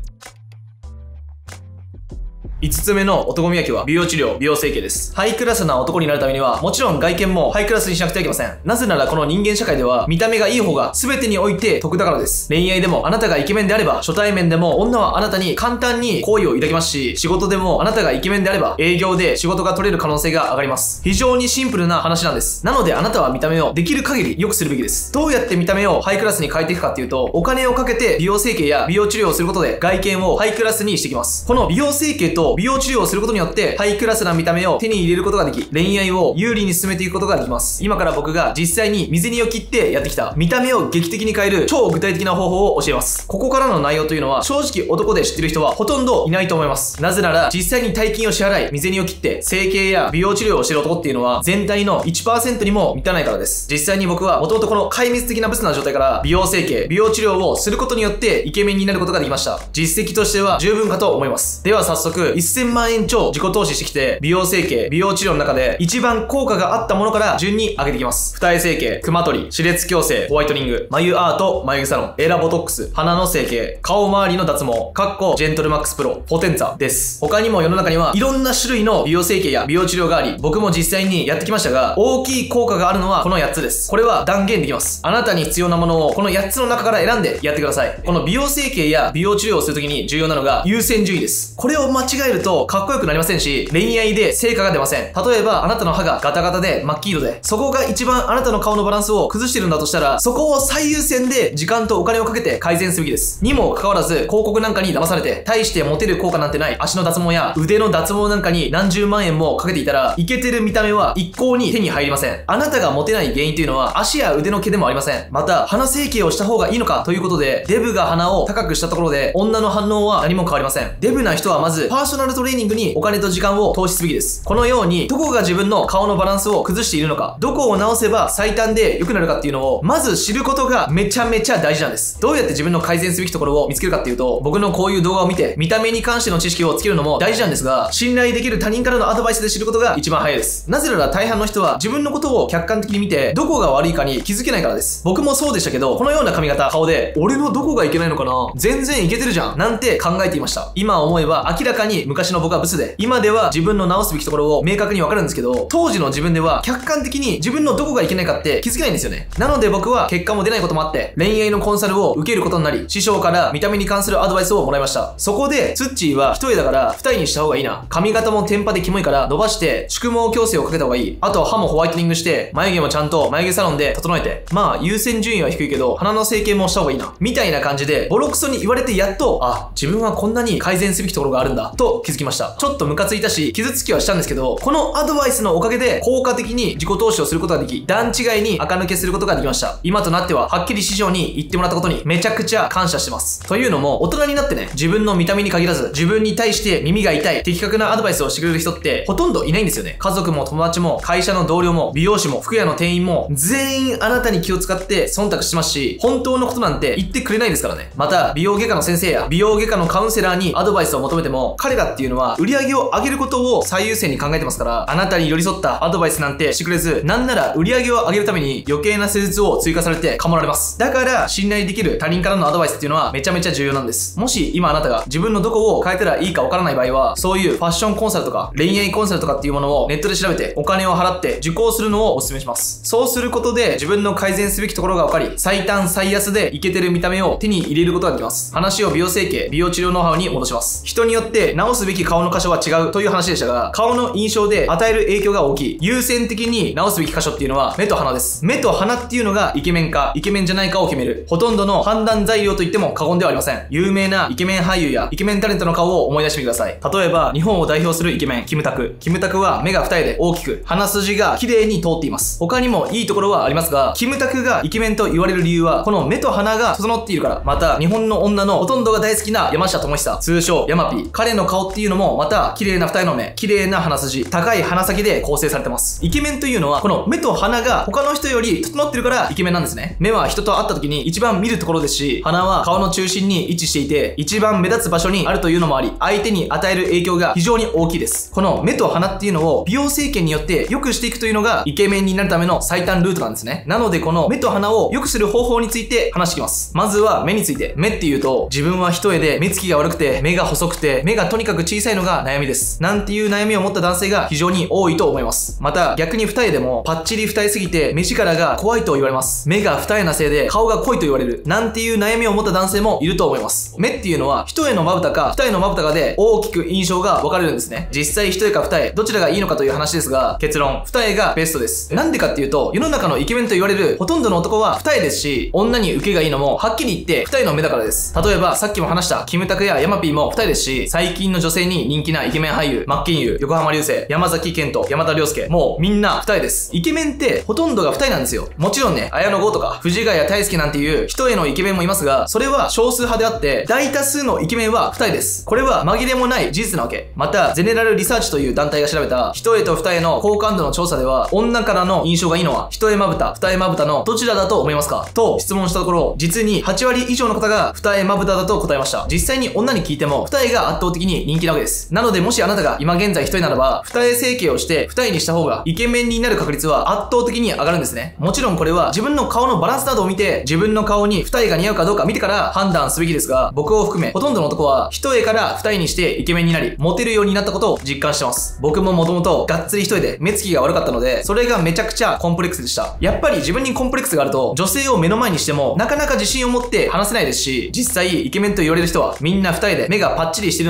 いつつめの男磨きは美容治療、美容整形です。ハイクラスな男になるためには、もちろん外見もハイクラスにしなくてはいけません。なぜならこの人間社会では、見た目がいい方が全てにおいて得だからです。恋愛でもあなたがイケメンであれば、初対面でも女はあなたに簡単に好意を抱きますし、仕事でもあなたがイケメンであれば、営業で仕事が取れる可能性が上がります。非常にシンプルな話なんです。なのであなたは見た目をできる限り良くするべきです。どうやって見た目をハイクラスに変えていくかっていうと、お金をかけて美容整形や美容治療をすることで外見をハイクラスにしていきます。この美容整形と美容治療をすることによってハイクラスな見た目を手に入れることができ、恋愛を有利に進めていくことができます。今から僕が実際に水煮を切ってやってきた見た目を劇的に変える超具体的な方法を教えます。ここからの内容というのは正直男で知ってる人はほとんどいないと思います。なぜなら実際に大金を支払い水煮を切って整形や美容治療をしている男っていうのは全体の いちパーセント にも満たないからです。実際に僕は元々この壊滅的なブスな状態から美容整形、美容治療をすることによってイケメンになることができました。実績としては十分かと思います。では早速せんまんえん超自己投資してきて美容整形、美容治療の中で一番効果があったものから順に上げていきます。二重整形、熊取り、歯列矯正、ホワイトニング、眉アート、眉毛サロン、エラボトックス、鼻の整形、顔周りの脱毛、かっこジェントルマックスプロ、ポテンツァです。他にも世の中にはいろんな種類の美容整形や美容治療があり、僕も実際にやってきましたが、大きい効果があるのはこのやっつです。これは断言できます。あなたに必要なものをこのやっつの中から選んでやってください。この美容整形や美容治療をするときに重要なのが優先順位です。これを間違えるとかっこよくなりませんし、恋愛で成果が出ません。例えば、あなたの歯がガタガタで真っ黄色で、そこが一番あなたの顔のバランスを崩してるんだとしたら、そこを最優先で時間とお金をかけて改善すべきです。にもかかわらず、広告なんかに騙されて、大してモテる効果なんてない足の脱毛や腕の脱毛なんかに何十万円もかけていたら、イケてる見た目は一向に手に入りません。あなたがモテない原因というのは、足や腕の毛でもありません。また、鼻整形をした方がいいのかということで、デブが鼻を高くしたところで、女の反応は何も変わりません。デブな人はまず、パーソナルトレーニングにお金と時間を投資すべきです。このように、どこが自分の顔のバランスを崩しているのか、どこを直せば最短で良くなるかっていうのを、まず知ることがめちゃめちゃ大事なんです。どうやって自分の改善すべきところを見つけるかっていうと、僕のこういう動画を見て、見た目に関しての知識をつけるのも大事なんですが、信頼できる他人からのアドバイスで知ることが一番早いです。なぜなら大半の人は自分のことを客観的に見て、どこが悪いかに気づけないからです。僕もそうでしたけど、このような髪型、顔で、俺のどこがいけないのかな、全然いけてるじゃんなんて考えていました。今思えば明らかに昔の僕はブスで、今では自分の直すべきところを明確にわかるんですけど、当時の自分では客観的に自分のどこがいけないかって気づけないんですよね。なので僕は結果も出ないこともあって、恋愛のコンサルを受けることになり、師匠から見た目に関するアドバイスをもらいました。そこで、ツッチーは一重だから二重にした方がいいな。髪型もテンパでキモいから伸ばして、宿毛矯正をかけた方がいい。あと歯もホワイトニングして、眉毛もちゃんと眉毛サロンで整えて。まあ、優先順位は低いけど、鼻の整形もした方がいいな。みたいな感じで、ボロクソに言われてやっと、あ、自分はこんなに改善すべきところがあるんだ、と気づきました。ちょっとムカついたし、傷つきはしたんですけど、このアドバイスのおかげで、効果的に自己投資をすることができ、段違いに垢抜けすることができました。今となっては、はっきり師匠に言ってもらったことに、めちゃくちゃ感謝してます。というのも、大人になってね、自分の見た目に限らず、自分に対して耳が痛い、的確なアドバイスをしてくれる人って、ほとんどいないんですよね。家族も友達も、会社の同僚も、美容師も、服屋の店員も、全員あなたに気を使って忖度してますし、本当のことなんて言ってくれないですからね。また、美容外科の先生や、美容外科のカウンセラーにアドバイスを求めても、彼らっていうのは、売り上げを上げることを最優先に考えてますから、あなたに寄り添ったアドバイスなんてしてくれず、なんなら売り上げを上げるために余計な施術を追加されてかもられます。だから、信頼できる他人からのアドバイスっていうのはめちゃめちゃ重要なんです。もし今あなたが自分のどこを変えたらいいかわからない場合は、そういうファッションコンサルとか恋愛コンサルとかっていうものをネットで調べてお金を払って受講するのをお勧めします。そうすることで自分の改善すべきところがわかり、最短最安でイケてる見た目を手に入れることができます。話を美容整形、美容治療ノウハウに戻します。人によって直すべき顔の箇所は違うという話でしたが、顔の印象で与える影響が大きい。優先的に直すべき箇所っていうのは目と鼻です。目と鼻っていうのがイケメンかイケメンじゃないかを決める、ほとんどの判断材料と言っても過言ではありません。有名なイケメン俳優やイケメンタレントの顔を思い出してみてください。例えば、日本を代表するイケメン、キムタク。キムタクは目が二重で大きく、鼻筋が綺麗に通っています。他にもいいところはありますが、キムタクがイケメンと言われる理由は、この目と鼻が整っているから。また、日本の女のほとんどが大好きな山下智久、通称ヤマピー。彼の顔っていうのも、また、綺麗な二重の目、綺麗な鼻筋、高い鼻先で構成されてます。イケメンというのは、この目と鼻が他の人より整ってるからイケメンなんですね。目は人と会った時に一番見るところですし、鼻は顔の中心に位置していて、一番目立つ場所にあるというのもあり、相手に与える影響が非常に大きいです。この目と鼻っていうのを美容整形によって良くしていくというのがイケメンになるための最短ルートなんですね。なのでこの目と鼻を良くする方法について話していきます。まずは目について。目っていうと、自分は一重で目つきが悪くて、目が細くて、目がとにかく小さいのが悩みです。なんていう悩みを持った男性が非常に多いと思います。また逆に二重でもパッチリ二重すぎて目力が怖いと言われます。目が二重なせいで顔が濃いと言われる。なんていう悩みを持った男性もいると思います。目っていうのは一重のまぶたか二重のまぶたかで大きく印象が分かれるんですね。実際一重か二重、どちらがいいのかという話ですが、結論、二重がベストです。なんでかっていうと、世の中のイケメンと言われるほとんどの男は二重ですし、女に受けがいいのもはっきり言って二重の目だからです。例えばさっきも話したキムタクやヤマピーも二重ですし、最近の女性に人気なイケメン俳優、真剣佑、横浜流星、山崎賢人、山田涼介、もうみんな二重です。イケメンってほとんどが二重なんですよ。もちろんね、綾野剛とか藤ヶ谷大輔なんていう一重のイケメンもいますが、それは少数派であって、大多数のイケメンは二重です。これは紛れもない事実なわけ。また、ゼネラルリサーチという団体が調べた一重と二重の好感度の調査では、女からの印象がいいのは一重まぶた、二重まぶたのどちらだと思いますかと質問したところ、実にはちわり以上の方が二重まぶただと答えました。実際に女に聞いても二重が圧倒的に人気なわけです。なのでもしあなたが今現在一重ならば、二重整形をして二重にした方がイケメンになる確率は圧倒的に上がるんですね。もちろんこれは自分の顔のバランスなどを見て、自分の顔に二重が似合うかどうか見てから判断すべきですが、僕を含めほとんどの男は一重から二重にしてイケメンになり、モテるようになったことを実感してます。僕ももともとがっつり一重で目つきが悪かったので、それがめちゃくちゃコンプレックスでした。やっぱり自分にコンプレックスがあると、女性を目の前にしてもなかなか自信を持って話せないですし、実際イケメンと言われる人はみんな二重で目がパッチリしてるので、生ま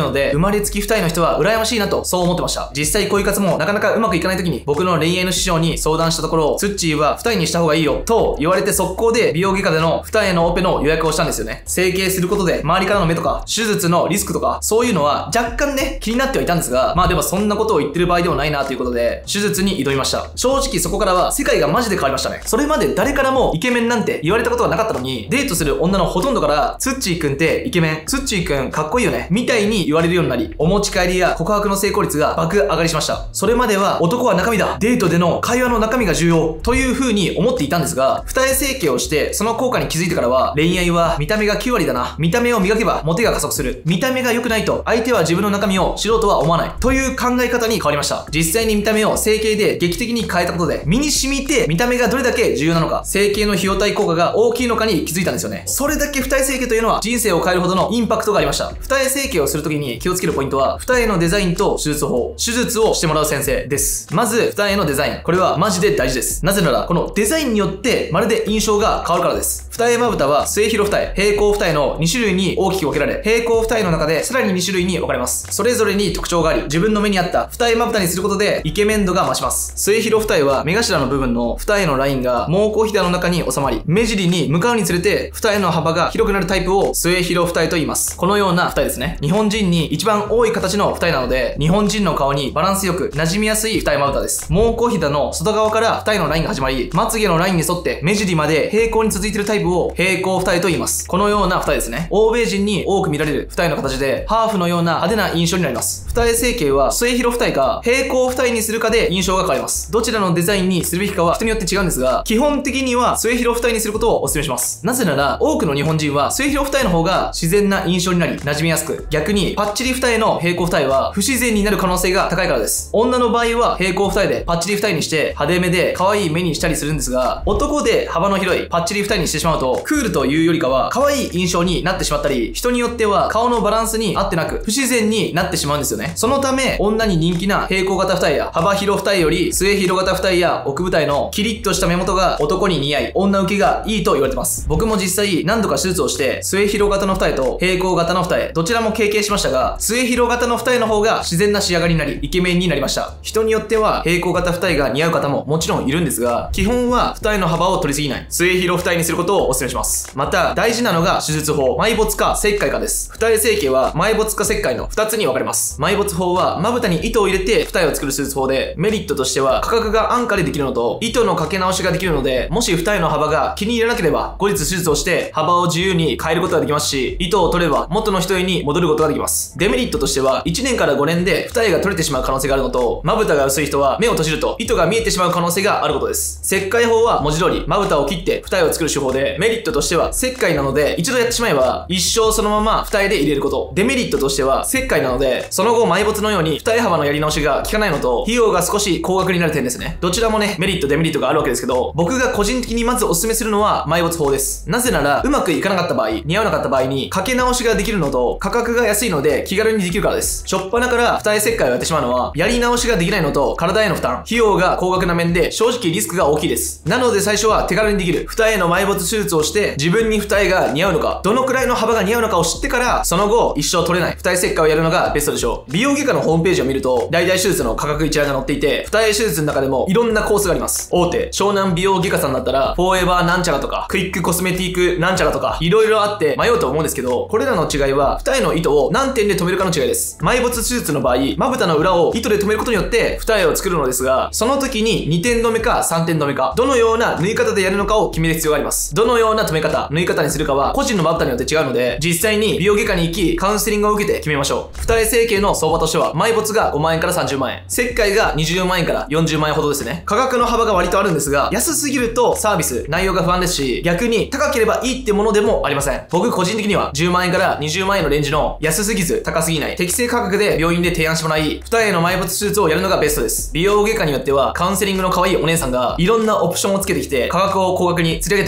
まれつき二重の人は羨ましいなとそう思ってました。実際恋活もなかなかうまくいかない時に僕の恋愛の師匠に相談したところ、ツッチーは二重にした方がいいよと言われて速攻で美容外科での二重のオペの予約をしたんですよね。整形することで周りからの目とか手術のリスクとかそういうのは若干ね気になってはいたんですが、まあでもそんなことを言ってる場合でもないなということで手術に挑みました。正直そこからは世界がマジで変わりましたね。それまで誰からもイケメンなんて言われたことがなかったのに、デートする女のほとんどからツッチーくんってイケメン、ツッチーくんかっこいいよねみたいに言われるようになり、お持ち帰りや告白の成功率が爆上がりしました。それまでは男は中身だ、デートでの会話の中身が重要という風に思っていたんですが、二重整形をしてその効果に気づいてからは、恋愛は見た目がきゅう割だな、見た目を磨けばモテが加速する、見た目が良くないと相手は自分の中身を知ろうとは思わないという考え方に変わりました。実際に見た目を整形で劇的に変えたことで、身に染みて見た目がどれだけ重要なのか、整形の費用対効果が大きいのかに気づいたんですよね。それだけ二重整形というのは人生を変えるほどのインパクトがありました。二重整形をするときに気をつけるポイントは、二重のデザインと手術法、手術をしてもらう先生です。まず二重のデザイン、これはマジで大事です。なぜならこのデザインによってまるで印象が変わるからです。二重まぶたは末広二重、平行二重のに種類に大きく分けられ、平行二重の中でさらにに種類に分かれます。それぞれに特徴があり、自分の目に合った二重まぶたにすることでイケメン度が増します。末広二重は目頭の部分の二重のラインが毛孔ひだの中に収まり、目尻に向かうにつれて二重の幅が広くなるタイプを末広二重と言います。このような二重ですね。日本人に一番多い形の二重なので、日本人の顔にバランスよく馴染みやすい二重まぶたです。毛孔ひだの外側から二重のラインが始まり、まつげのラインに沿って目尻まで平行に続いているタイプを平行二重と言います。このような二重ですね。欧米人に多く見られる二重の形で、ハーフのような派手な印象になります。二重整形は末広二重か平行二重にするかで印象が変わります。どちらのデザインにするべきかは人によって違うんですが、基本的には末広二重にすることをお勧めします。なぜなら多くの日本人は末広二重の方が自然な印象になり馴染みやすく、逆にパッチリ二重の平行二重は不自然になる可能性が高いからです。女の場合は平行二重でパッチリ二重にして派手めで可愛い目にしたりするんですが、男で幅の広いパッチリ二重にしてしまうとクールというよりかは可愛い印象になってしまったり、人によっては顔のバランスに合ってなく不自然になってしまうんですよね。そのため女に人気な平行型二重や幅広二重より末広型二重や奥二重のキリッとした目元が男に似合い女受けがいいと言われてます。僕も実際何度か手術をして末広型の二重と平行型の二重どちらも経験しましたが、末広型の二重の方が自然な仕上がりになりイケメンになりました。人によっては平行型二重が似合う方ももちろんいるんですが、基本は二重の幅を取りすぎない末広二重にすることをお勧めします。また大事なのが手術法、埋没か切開かです。二重整形は埋没か切開の二つに分かれます。埋没法はまぶたに糸を入れて二重を作る手術法で、メリットとしては価格が安価でできるのと糸のかけ直しができるので、もし二重の幅が気に入らなければ後日手術をして幅を自由に変えることができますし、糸を取れば元の一重に戻ることができます。デメリットとしてはいちねんからごねんで二重が取れてしまう可能性があるのと、まぶたが薄い人は目を閉じると糸が見えてしまう可能性があることです。切開法は文字通りまぶたを切って二重を作る手法で、メリットとしては切開なので一度やってしまえば一生そのまま二重で入れること。デメリットとしては切開なのでその後埋没のように二重幅のやり直しが効かないのと、費用が少し高額になる点ですね。どちらもねメリットデメリットがあるわけですけど、僕が個人的にまずお勧めするのは埋没法です。なぜならうまくいかなかった場合、似合わなかった場合にかけ直しができるのと価格が安いので気軽にできるからです。しょっぱなから二重切開をやってしまうのはやり直しができないのと体への負担、費用が高額な面で正直リスクが大きいです。なので最初は手軽にできる二重の埋没手術をして自分に二重が似合うのか、どのくらいの幅が似合うのかを知ってからその後一生取れない二重切開をやるのがベストでしょう。美容外科のホームページを見ると大々手術の価格一覧が載っていて、二重手術の中でもいろんなコースがあります。大手湘南美容外科さんだったらフォーエバーなんちゃらとかクイックコスメティックなんちゃらとかいろいろあって迷うと思うんですけど、これらの違いは二重の糸を何点で止めるかの違いです。埋没手術の場合、まぶたの裏を糸で止めることによって二重を作るのですが、その時ににてん止めかさんてん止めか、どのような縫い方でやるのかを決める必要があります。どのような止め方、縫い方にするかは個人のまぶたによって違うので、実際に美容外科に行きカウンセリングを受けて決めましょう。二重整形の相場としては埋没がごまんえんからさんじゅうまんえん、切開がにじゅうまんえんからよんじゅうまんえんほどですね。価格の幅が割とあるんですが、安すぎるとサービス内容が不安ですし、逆に高ければいいってものでもありません。僕個人的にはじゅうまんえんからにじゅうまんえんのレンジの安すぎず高すぎない適正価格で病院で提案してもらい、二重の埋没手術をやるのがベストです。美容外科によってはカウンセリングの可愛いお姉さんがいろんなオプションをつけてきて価格を高額に釣り上げてくるので、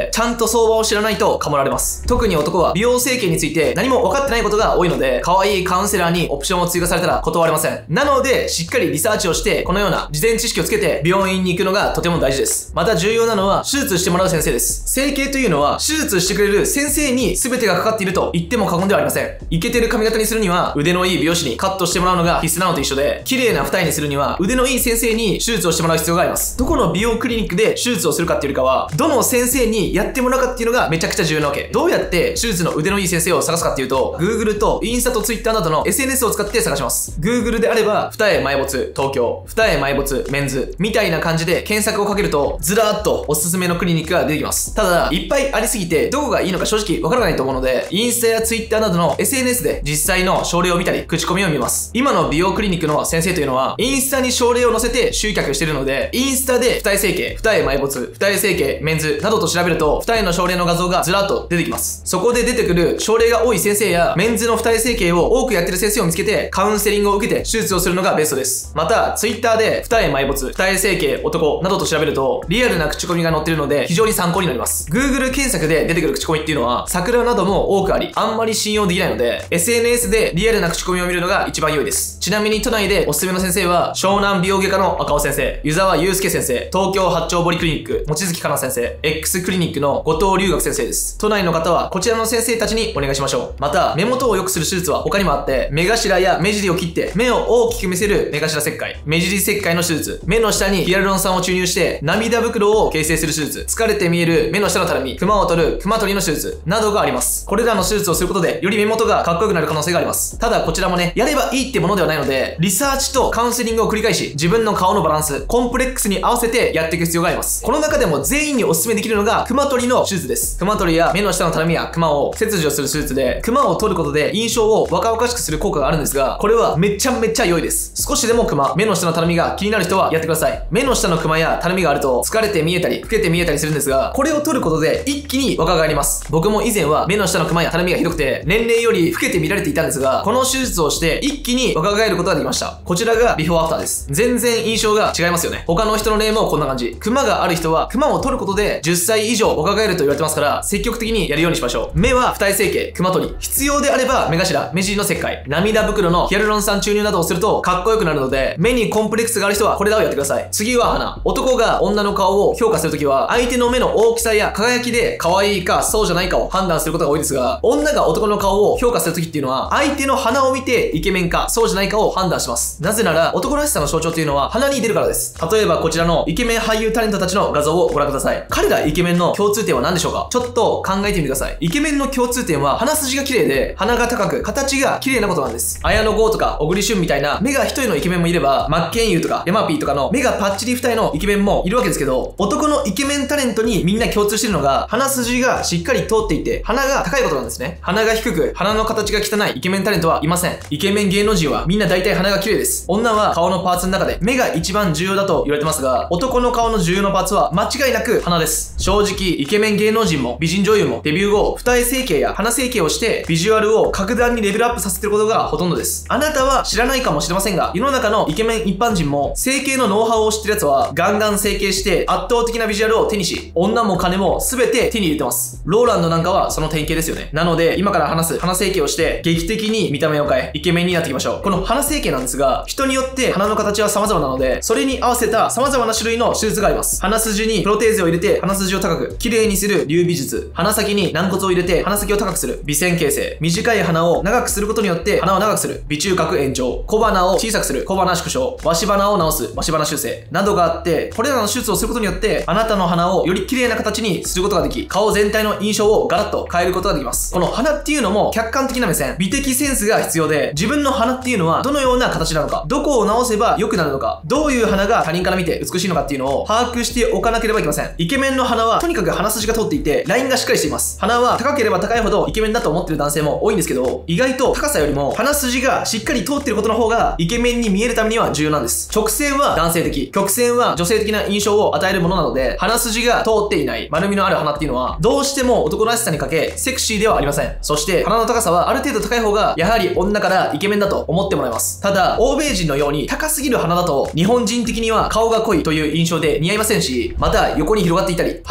で、ちゃんと相場を知らないとかもられます。特に男は美容整形について何も分かってないことが多いので、可愛いカウンセラーにオプションを追加されたら断れません。なので、しっかりリサーチをして、このような事前知識をつけて病院に行くのがとても大事です。また重要なのは、手術してもらう先生です。整形というのは、手術してくれる先生に全てがかかっていると言っても過言ではありません。イケてる髪型にするには、腕のいい美容師にカットしてもらうのが必須なのと一緒で、綺麗な二重にするには、腕のいい先生に手術をしてもらう必要があります。どこの美容クリニックで手術をするかっていうよりかは、どの先生にやってもらうかっていうのがめちゃくちゃ重要なわけ。どうやって手術の腕のいい先生を探すかっていうと、Google とインスタと Twitter などの エスエヌエス を使って探します。Google であれば、二重埋没東京、二重埋没メンズみたいな感じで検索をかけると、ずらーっとおすすめのクリニックが出てきます。ただ、いっぱいありすぎて、どこがいいのか正直わからないと思うので、インスタや Twitter などの エスエヌエス で実際の症例を見たり、口コミを見ます。今の美容クリニックの先生というのは、インスタに症例を載せて集客しているので、インスタで二重整形、二重埋没、二重整形、メンズなどと調べると、二重の症例の画像がずらっと出てきます。そこで出てくる症例が多い先生や、メンズの二重整形を多くやってる先生を見つけて、カウンセリングを受けて手術をするのがベストです。また、Twitter で二重埋没、二重整形、男などと調べると、リアルな口コミが載ってるので、非常に参考になります。Google 検索で出てくる口コミっていうのは、桜なども多くあり、あんまり信用できないので、エスエヌエス でリアルな口コミを見るのが一番良いです。ちなみに都内でおすすめの先生は、湘南美容外科の赤尾先生、湯沢祐介先生、東京八丁堀クリニック、望月香奈先生、X クリニックの後藤龍学先生です。都内の方は、こちらの先生たちにお願いしましょう。また、目元を良くする手術は他にもあって、目頭や目尻を切って、目を大きく見せる目頭切開、目尻切開の手術、目の下にヒアルロン酸を注入して、涙袋を形成する手術、疲れて見える目の下のたるみ、クマを取るクマ取りの手術、などがあります。これらの手術をすることで、より目元がかっこよくなる可能性があります。ただ、こちらもね、やればいいってものではないので、リサーチとカウンセリングを繰り返し、自分の顔のバランス、コンプレックスに合わせてやっていく必要があります。この中でも全員にお勧めできるのが、クマ取りの手術です。クマ取りや目の下のたるみやクマを切除する手術で、クマを取ることで印象を若々しくする効果があるんですが、これはめちゃめちゃ良いです。少しでもクマ、目の下のたるみが気になる人はやってください。目の下のクマやたるみがあると、疲れて見えたり、老けて見えたりするんですが、これを取ることで一気に若返ります。僕も以前は目の下のクマやたるみがひどくて、年齢より老けて見られていたんですが、この手術をして一気に若返ることができました。こちらがビフォーアフターです。全然印象が違いますよね。他の人の例もこんな感じ。クマがある人は、クマを取ることでじゅっさい以上若返ると言われてますから、積極的にやるようにしましょう。目は二重整形、クマ取り。必要であれば目頭、目尻の切開、涙袋のヒアルロン酸注入などをするとかっこよくなるので、目にコンプレックスがある人はこれらをやってください。次は鼻。男が女の顔を評価するときは、相手の目の大きさや輝きで可愛いかそうじゃないかを判断することが多いですが、女が男の顔を評価するときっていうのは、相手の鼻を見てイケメンかそうじゃないかを判断します。なぜなら、男らしさの象徴というのは鼻に出るからです。例えばこちらのイケメン俳優タレントたちの画像をご覧ください。彼らイケメンの共通点は何でしょうか？ちょっと考えてみてください。イケメンの共通点は鼻筋が綺麗で、鼻が高く、形が綺麗なことなんです。綾野剛とか小栗旬みたいな目が一重のイケメンもいれば、真剣佑とかヤマピーとかの目がパッチリ二重のイケメンもいるわけですけど、男のイケメンタレントにみんな共通してるのが、鼻筋がしっかり通っていて、鼻が高いことなんですね。鼻が低く、鼻の形が汚いイケメンタレントはいません。イケメン芸能人はみんな大体鼻が綺麗です。女は顔のパーツの中で目が一番重要だと言われてますが、男の顔の重要なパーツは間違いなく鼻です。正直、イケメン芸能人も美人女優もデビュー後、二重整形や鼻整形をしてビジュアルを格段にレベルアップさせてることがほとんどです。あなたは知らないかもしれませんが、世の中のイケメン一般人も整形のノウハウを知ってるやつはガンガン整形して圧倒的なビジュアルを手にし、女も金も全て手に入れてます。ローランドなんかはその典型ですよね。なので、今から話す鼻整形をして劇的に見た目を変え、イケメンになっていきましょう。この鼻整形なんですが、人によって鼻の形は様々なので、それに合わせた様々な種類の手術があります。鼻筋にプロテーゼを入れて鼻筋を高く、綺麗にする隆美術。鼻先に軟骨を入れて鼻先を高くする美線形成。短い鼻を長くすることによって鼻を長くする美中隔延長。小鼻を小さくする小鼻縮小。わし鼻を直すわし鼻修正。などがあって、これらの手術をすることによって、あなたの鼻をより綺麗な形にすることができ、顔全体の印象をガラッと変えることができます。この鼻っていうのも客観的な目線、美的センスが必要で、自分の鼻っていうのはどのような形なのか、どこを直せば良くなるのか、どういう鼻が他人から見て美しいのかっていうのを把握しておかなければいけません。イケメンの鼻はとにかく鼻筋が通っていて、ラインがしっかりしています。鼻は高ければ高いほどイケメンだと思ってる男性も多いんですけど、意外と高さよりも鼻筋がしっかり通ってることの方がイケメンに見えるためには重要なんです。直線は男性的、曲線は女性的な印象を与えるものなので、鼻筋が通っていない丸みのある鼻っていうのはどうしても男らしさに欠けセクシーではありません。そして鼻の高さはある程度高い方がやはり女からイケメンだと思ってもらえます。ただ欧米人のように高すぎる鼻だと日本人的には顔が濃いという印象で似合いませんし、また横に広がっていたり鼻ばかり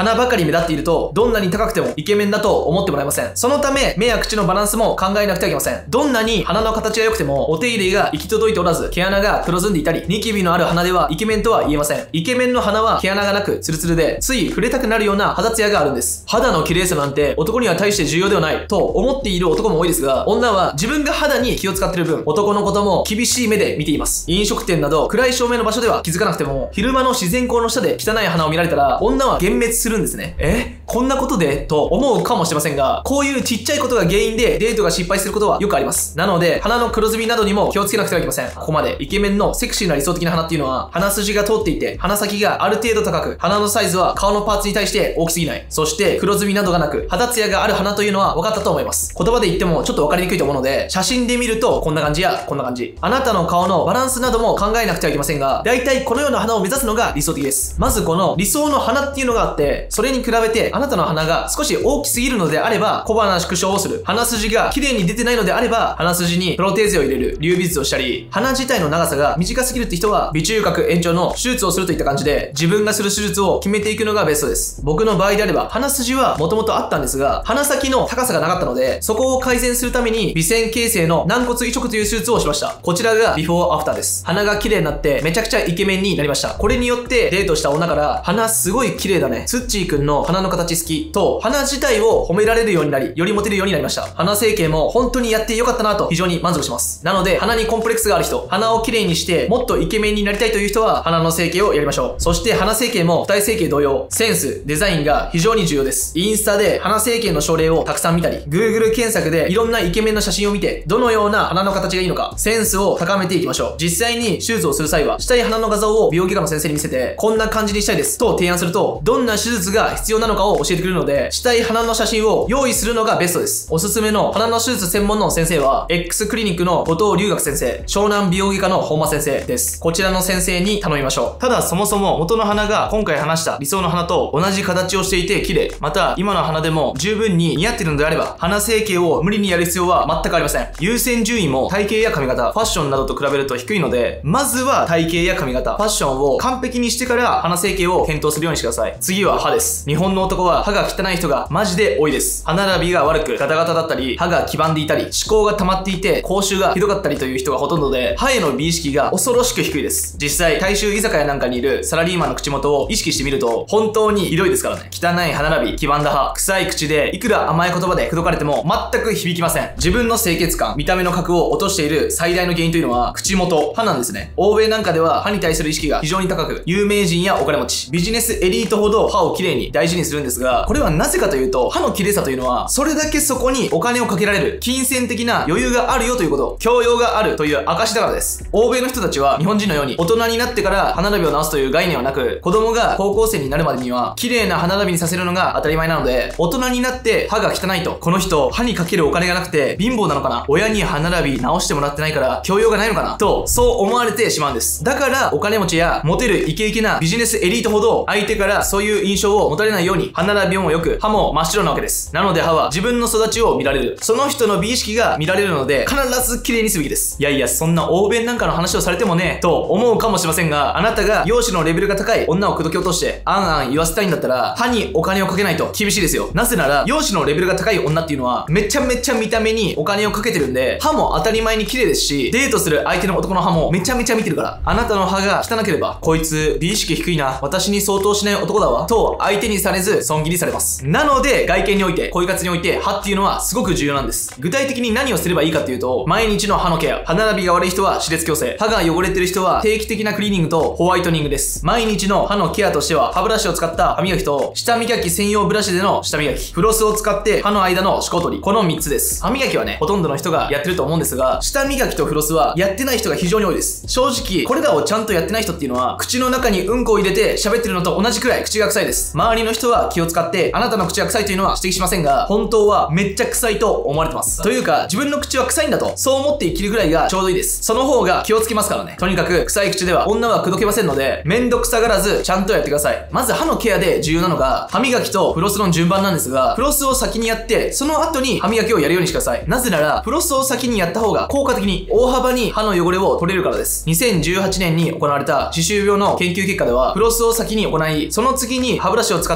目立っていると、どんなに高くてもイケメンだと思ってもらえません。そのため、目や口のバランスも考えなくてはいけません。どんなに鼻の形が良くても、お手入れが行き届いておらず、毛穴が黒ずんでいたり、ニキビのある鼻ではイケメンとは言えません。イケメンの鼻は毛穴がなくツルツルで、つい触れたくなるような肌ツヤがあるんです。肌の綺麗さなんて男には大して重要ではないと思っている男も多いですが、女は自分が肌に気を使っている分、男のことも厳しい目で見ています。飲食店など暗い照明の場所では気づかなくても、昼間の自然光の下で汚い鼻を見られたら、女は幻滅するんですね。えこんなことでと思うかもしれませんが、こういうちっちゃいことが原因でデートが失敗することはよくあります。なので、鼻の黒ずみなどにも気をつけなくてはいけません。ここまでイケメンのセクシーな理想的な鼻っていうのは、鼻筋が通っていて、鼻先がある程度高く、鼻のサイズは顔のパーツに対して大きすぎない。そして黒ずみなどがなく、肌ツヤがある鼻というのは分かったと思います。言葉で言ってもちょっと分かりにくいと思うので、写真で見るとこんな感じやこんな感じ。あなたの顔のバランスなども考えなくてはいけませんが、だいたいこのような鼻を目指すのが理想的です。まずこの理想の鼻っていうのがあって、それに比べてあなたの鼻が少し大きすぎるのであれば、小鼻縮小をする。鼻筋が綺麗に出てないのであれば、鼻筋にプロテーゼを入れる。流美術をしたり、鼻自体の長さが短すぎるって人は、鼻中隔延長の手術をするといった感じで、自分がする手術を決めていくのがベストです。僕の場合であれば、鼻筋はもともとあったんですが、鼻先の高さがなかったので、そこを改善するために、鼻腺形成の軟骨移植という手術をしました。こちらがビフォーアフターです。鼻が綺麗になって、めちゃくちゃイケメンになりました。これによってデートした女から、鼻すごい綺麗だね。ツッチーくんの鼻の形好きと、鼻自体を褒められるようになり、よりモテるようになりました。鼻整形も本当にやってよかったなと非常に満足します。なので、鼻にコンプレックスがある人、鼻を綺麗にして、もっとイケメンになりたいという人は、鼻の整形をやりましょう。そして鼻整形も二重整形同様、センス、デザインが非常に重要です。インスタで鼻整形の症例をたくさん見たり、Google 検索でいろんなイケメンの写真を見て、どのような鼻の形がいいのか、センスを高めていきましょう。実際に手術をする際は、したい鼻の画像を美容外科の先生に見せて、こんな感じにしたいですと提案すると、どんな手術が必要なのかを教えてくれるので、したい鼻の写真を用意するのがベストです。おすすめの鼻の手術専門の先生は、X クリニックの後藤龍学先生、湘南美容外科の本間先生です。こちらの先生に頼みましょう。ただそもそも元の鼻が今回話した理想の鼻と同じ形をしていて綺麗、また今の鼻でも十分に似合っているのであれば、鼻整形を無理にやる必要は全くありません。優先順位も体型や髪型、ファッションなどと比べると低いので、まずは体型や髪型、ファッションを完璧にしてから鼻整形を検討するようにしてください。次は歯です。日本の男は歯が汚い人がマジで多いです。歯並びが悪く、ガタガタだったり、歯が黄ばんでいたり、歯垢が溜まっていて、口臭がひどかったりという人がほとんどで、歯への美意識が恐ろしく低いです。実際、大衆居酒屋なんかにいるサラリーマンの口元を意識してみると、本当にひどいですからね。汚い歯並び、黄ばんだ歯、臭い口で、いくら甘い言葉で口説かれても全く響きません。自分の清潔感、見た目の格を落としている最大の原因というのは、口元、歯なんですね。欧米なんかでは歯に対する意識が非常に高く、有名人やお金持ち、ビジネスエリートほど歯をきれいに大事にするんですが、これはなぜかというと、歯の綺麗さというのは、それだけそこにお金をかけられる、金銭的な余裕があるよということ、教養があるという証だからです。欧米の人たちは日本人のように大人になってから歯並びを直すという概念はなく、子供が高校生になるまでには綺麗な歯並びにさせるのが当たり前なので、大人になって歯が汚いと、この人歯にかけるお金がなくて貧乏なのかな、親に歯並び直してもらってないから教養がないのかなと、そう思われてしまうんです。だからお金持ちやモテるイケイケなビジネスエリートほど相手からそういう印象を持たれないように歯並びも良く、歯も真っ白なわけです。なので歯は自分の育ちを見られる、その人の美意識が見られるので、必ず綺麗にすべきです。いやいや、そんな欧米なんかの話をされてもねと思うかもしれませんが、あなたが容姿のレベルが高い女を口説き落としてあんあん言わせたいんだったら、歯にお金をかけないと厳しいですよ。なぜなら容姿のレベルが高い女っていうのはめちゃめちゃ見た目にお金をかけてるんで、歯も当たり前に綺麗ですし、デートする相手の男の歯もめちゃめちゃ見てるから、あなたの歯が汚ければ、こいつ美意識低いな、私に相当しない男だわと相手にされず損切りされます。なので外見において、恋活において歯っていうのはすごく重要なんです。具体的に何をすればいいかっていうと、毎日の歯のケア、歯並びが悪い人は歯列矯正、歯が汚れてる人は定期的なクリーニングとホワイトニングです。毎日の歯のケアとしては、歯ブラシを使った歯磨きと、舌磨き専用ブラシでの舌磨き、フロスを使って歯の間の歯垢取り、このみっつです。歯磨きはね、ほとんどの人がやってると思うんですが、舌磨きとフロスはやってない人が非常に多いです。正直、これらをちゃんとやってない人っていうのは、口の中にうんこを入れて喋ってるのと同じくらい口が臭いです。周りの人は気を使って、あなたの口が臭いというのは指摘しませんが、本当はめっちゃ臭いと思われてます。というか、自分の口は臭いんだと、そう思って生きるぐらいがちょうどいいです。その方が気をつけますからね。とにかく、臭い口では女は口説けませんので、めんどくさがらず、ちゃんとやってください。まず歯のケアで重要なのが、歯磨きとフロスの順番なんですが、フロスを先にやって、その後に歯磨きをやるようにしてください。なぜなら、フロスを先にやった方が効果的に大幅に歯の汚れを取れるからです。にせんじゅうはちねんに行われた歯周病の研究結果では、フロスを先に行い、その次に歯ブラシを使っ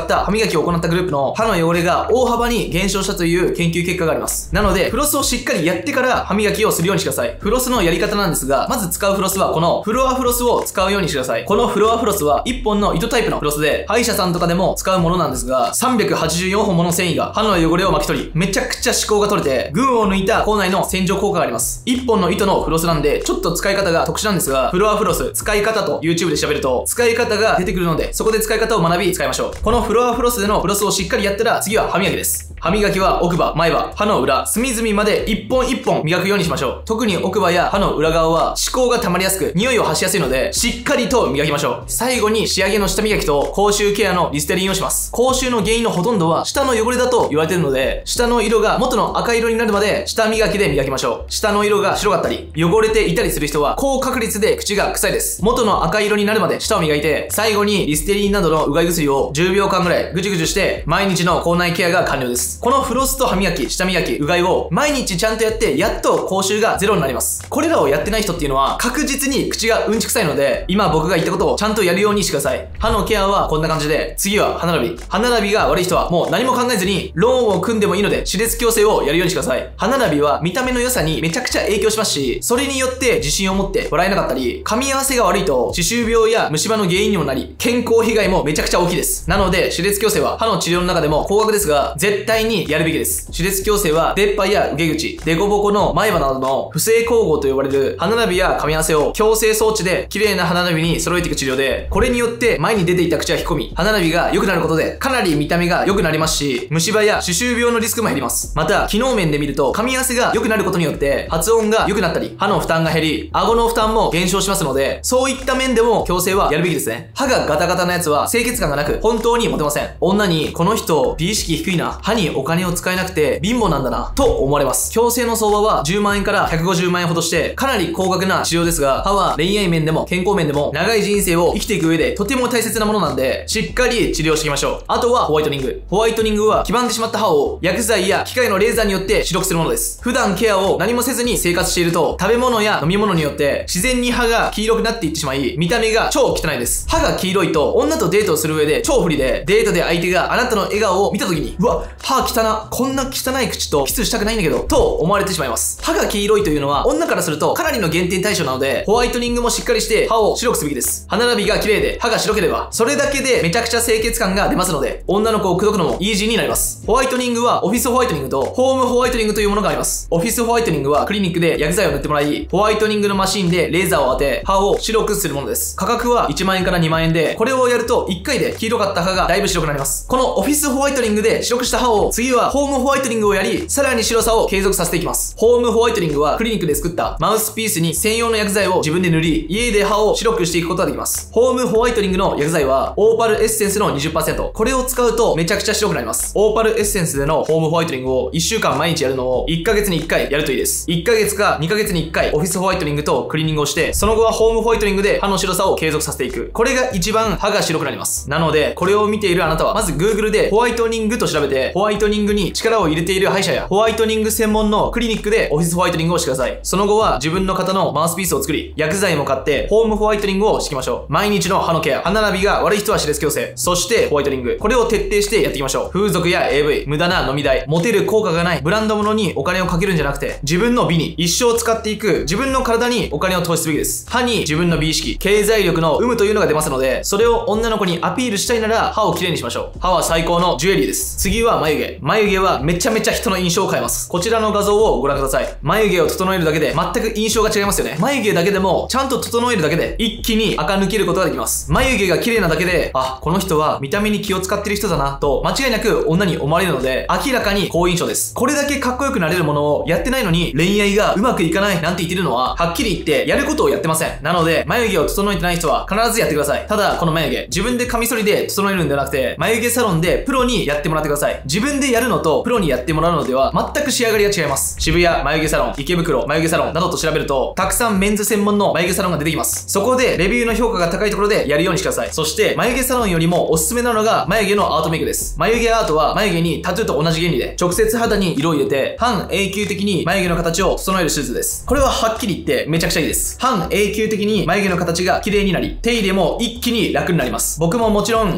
った歯磨きを行ったグループの歯の汚れが大幅に減少したという研究結果があります。なので、フロスをしっかりやってから歯磨きをするようにしてください。フロスのやり方なんですが、まず使うフロスはこのフロアフロスを使うようにしてください。このフロアフロスはいっぽんの糸タイプのフロスで、歯医者さんとかでも使うものなんですが、さんびゃくはちじゅうよんほんもの繊維が歯の汚れを巻き取り、めちゃくちゃ歯垢が取れて、群を抜いた口内の洗浄効果があります。いっぽんの糸のフロスなんで、ちょっと使い方が特殊なんですが、フロアフロス使い方と YouTube で調べると、使い方が出てくるので、そこで使い方を学び使いましょう。このフロアフロスでのフロスをしっかりやったら、次は歯磨きです。歯磨きは奥歯、前歯、歯の裏、隅々まで一本一本磨くようにしましょう。特に奥歯や歯の裏側は歯垢が溜まりやすく、匂いを発しやすいので、しっかりと磨きましょう。最後に仕上げの下磨きと口臭ケアのリステリンをします。口臭の原因のほとんどは舌の汚れだと言われているので、舌の色が元の赤色になるまで下磨きで磨きましょう。舌の色が白かったり、汚れていたりする人は高確率で口が臭いです。元の赤色になるまで舌を磨いて、最後にリステリンなどのうがい薬をじゅうびょうかんぐらいぐじゅぐじゅして、毎日の口内ケアが完了です。このフロスと歯磨き、下磨き、うがいを毎日ちゃんとやって、やっと口臭がゼロになります。これらをやってない人っていうのは確実に口がうんち臭いので、今僕が言ったことをちゃんとやるようにしてください。歯のケアはこんな感じで、次は歯並び。歯並びが悪い人はもう何も考えずにローンを組んでもいいので、歯列矯正をやるようにしてください。歯並びは見た目の良さにめちゃくちゃ影響しますし、それによって自信を持って笑えなかったり、噛み合わせが悪いと歯周病や虫歯の原因にもなり、健康被害もめちゃくちゃ大きいです。なので、歯列矯正は歯の治療の中でも高額ですが、絶対にやるべきです。歯列矯正は出っ歯や受け口、デコボコの前歯などの不正咬合と呼ばれる歯並びや噛み合わせを矯正装置で綺麗な歯並びに揃えていく治療で、これによって前に出ていた口は引っ込み、歯並びが良くなることでかなり見た目が良くなりますし、虫歯や歯周病のリスクも減ります。また、機能面で見ると噛み合わせが良くなることによって発音が良くなったり、歯の負担が減り、顎の負担も減少しますので、そういった面でも矯正はやるべきですね。歯がガタガタなやつは清潔感がなく本当にモテません。女にこの人美意識低いな、歯にお金を使えなくて貧乏なんだなと思われます。矯正の相場はじゅうまんえんからひゃくごじゅうまんえんほどしてかなり高額な治療ですが、歯は恋愛面でも健康面でも長い人生を生きていく上でとても大切なものなんで、しっかり治療していきましょう。あとはホワイトニング。ホワイトニングは黄ばんでしまった歯を薬剤や機械のレーザーによって白くするものです。普段ケアを何もせずに生活していると、食べ物や飲み物によって自然に歯が黄色くなっていってしまい、見た目が超汚いです。歯が黄色いと女とデートをする上で超不利で、デートで相手があなたの笑顔を見た時に、うわ、歯汚な、こんな汚い口とキスしたくないんだけどと思われてしまいます。歯が黄色いというのは女からするとかなりの減点対象なので、ホワイトニングもしっかりして歯を白くすべきです。歯並びが綺麗で歯が白ければ、それだけでめちゃくちゃ清潔感が出ますので、女の子を口説くのもイージーになります。ホワイトニングはオフィスホワイトニングとホームホワイトニングというものがあります。オフィスホワイトニングはクリニックで薬剤を塗ってもらい、ホワイトニングのマシンでレーザーを当て歯を白くするものです。価格はいちまんえんからにまんえんで、これをやるといっかいで黄色かった歯がだいぶ白くなります。このオフィスホワイトニングで白くした歯を、次はホームホワイトニングをやり、さらに白さを継続させていきます。ホームホワイトニングはクリニックで作ったマウスピースに専用の薬剤を自分で塗り、家で歯を白くしていくことができます。ホームホワイトニングの薬剤はオーパルエッセンスの にじゅっパーセント。これを使うとめちゃくちゃ白くなります。オーパルエッセンスでのホームホワイトニングをいっしゅうかん毎日やるのをいっかげつにいっかいやるといいです。いっかげつかにかげつにいっかいオフィスホワイトニングとクリーニングをして、その後はホームホワイトニングで歯の白さを継続させていく。これが一番歯が白くなります。なので、これを見ているあなたは、まず Google でホワイトニングと調べて、ホワイトニングに力を入れている歯医者やホワイトニング専門のクリニックでオフィスホワイトニングをしてください。その後は自分の方のマウスピースを作り、薬剤も買ってホームホワイトニングをしていきましょう。毎日の歯のケア、歯並びが悪い人は歯列矯正、そしてホワイトニング。これを徹底してやっていきましょう。風俗や エーブイ、無駄な飲み代、モテる効果がないブランド物にお金をかけるんじゃなくて、自分の美に一生使っていく自分の体にお金を投資すべきです。歯に自分の美意識、経済力の有無というのが出ますので、それを女の子にアピールしたいなら歯をきれいにしましょう。歯は最高のジュエリーです。次は眉毛。眉毛はめちゃめちゃ人の印象を変えます。こちらの画像をご覧ください。眉毛を整えるだけで全く印象が違いますよね。眉毛だけでもちゃんと整えるだけで一気に垢抜けることができます。眉毛が綺麗なだけで、あ、この人は見た目に気を使ってる人だなと間違いなく女に思われるので、明らかに好印象です。これだけかっこよくなれるものをやってないのに恋愛がうまくいかないなんて言ってるのは、はっきり言ってやることをやってません。なので、眉毛を整えてない人は必ずやってください。ただ、この眉毛、自分でカミソリで整えるんではなくて、眉毛サロンでプロにやってもらってください。自分でやるのとプロにやってもらうのでは全く仕上がりが違います。渋谷眉毛サロン、池袋眉毛サロンなどと調べると、たくさんメンズ専門の眉毛サロンが出てきます。そこでレビューの評価が高いところでやるようにしてください。そして、眉毛サロンよりもおすすめなのが眉毛のアートメイクです。眉毛アートは眉毛にタトゥーと同じ原理で、直接肌に色を入れて、半永久的に眉毛の形を整える手術です。これははっきり言ってめちゃくちゃいいです。半永久的に眉毛の形が綺麗になり、手入れも一気に楽になります。僕ももちろんやっています。 。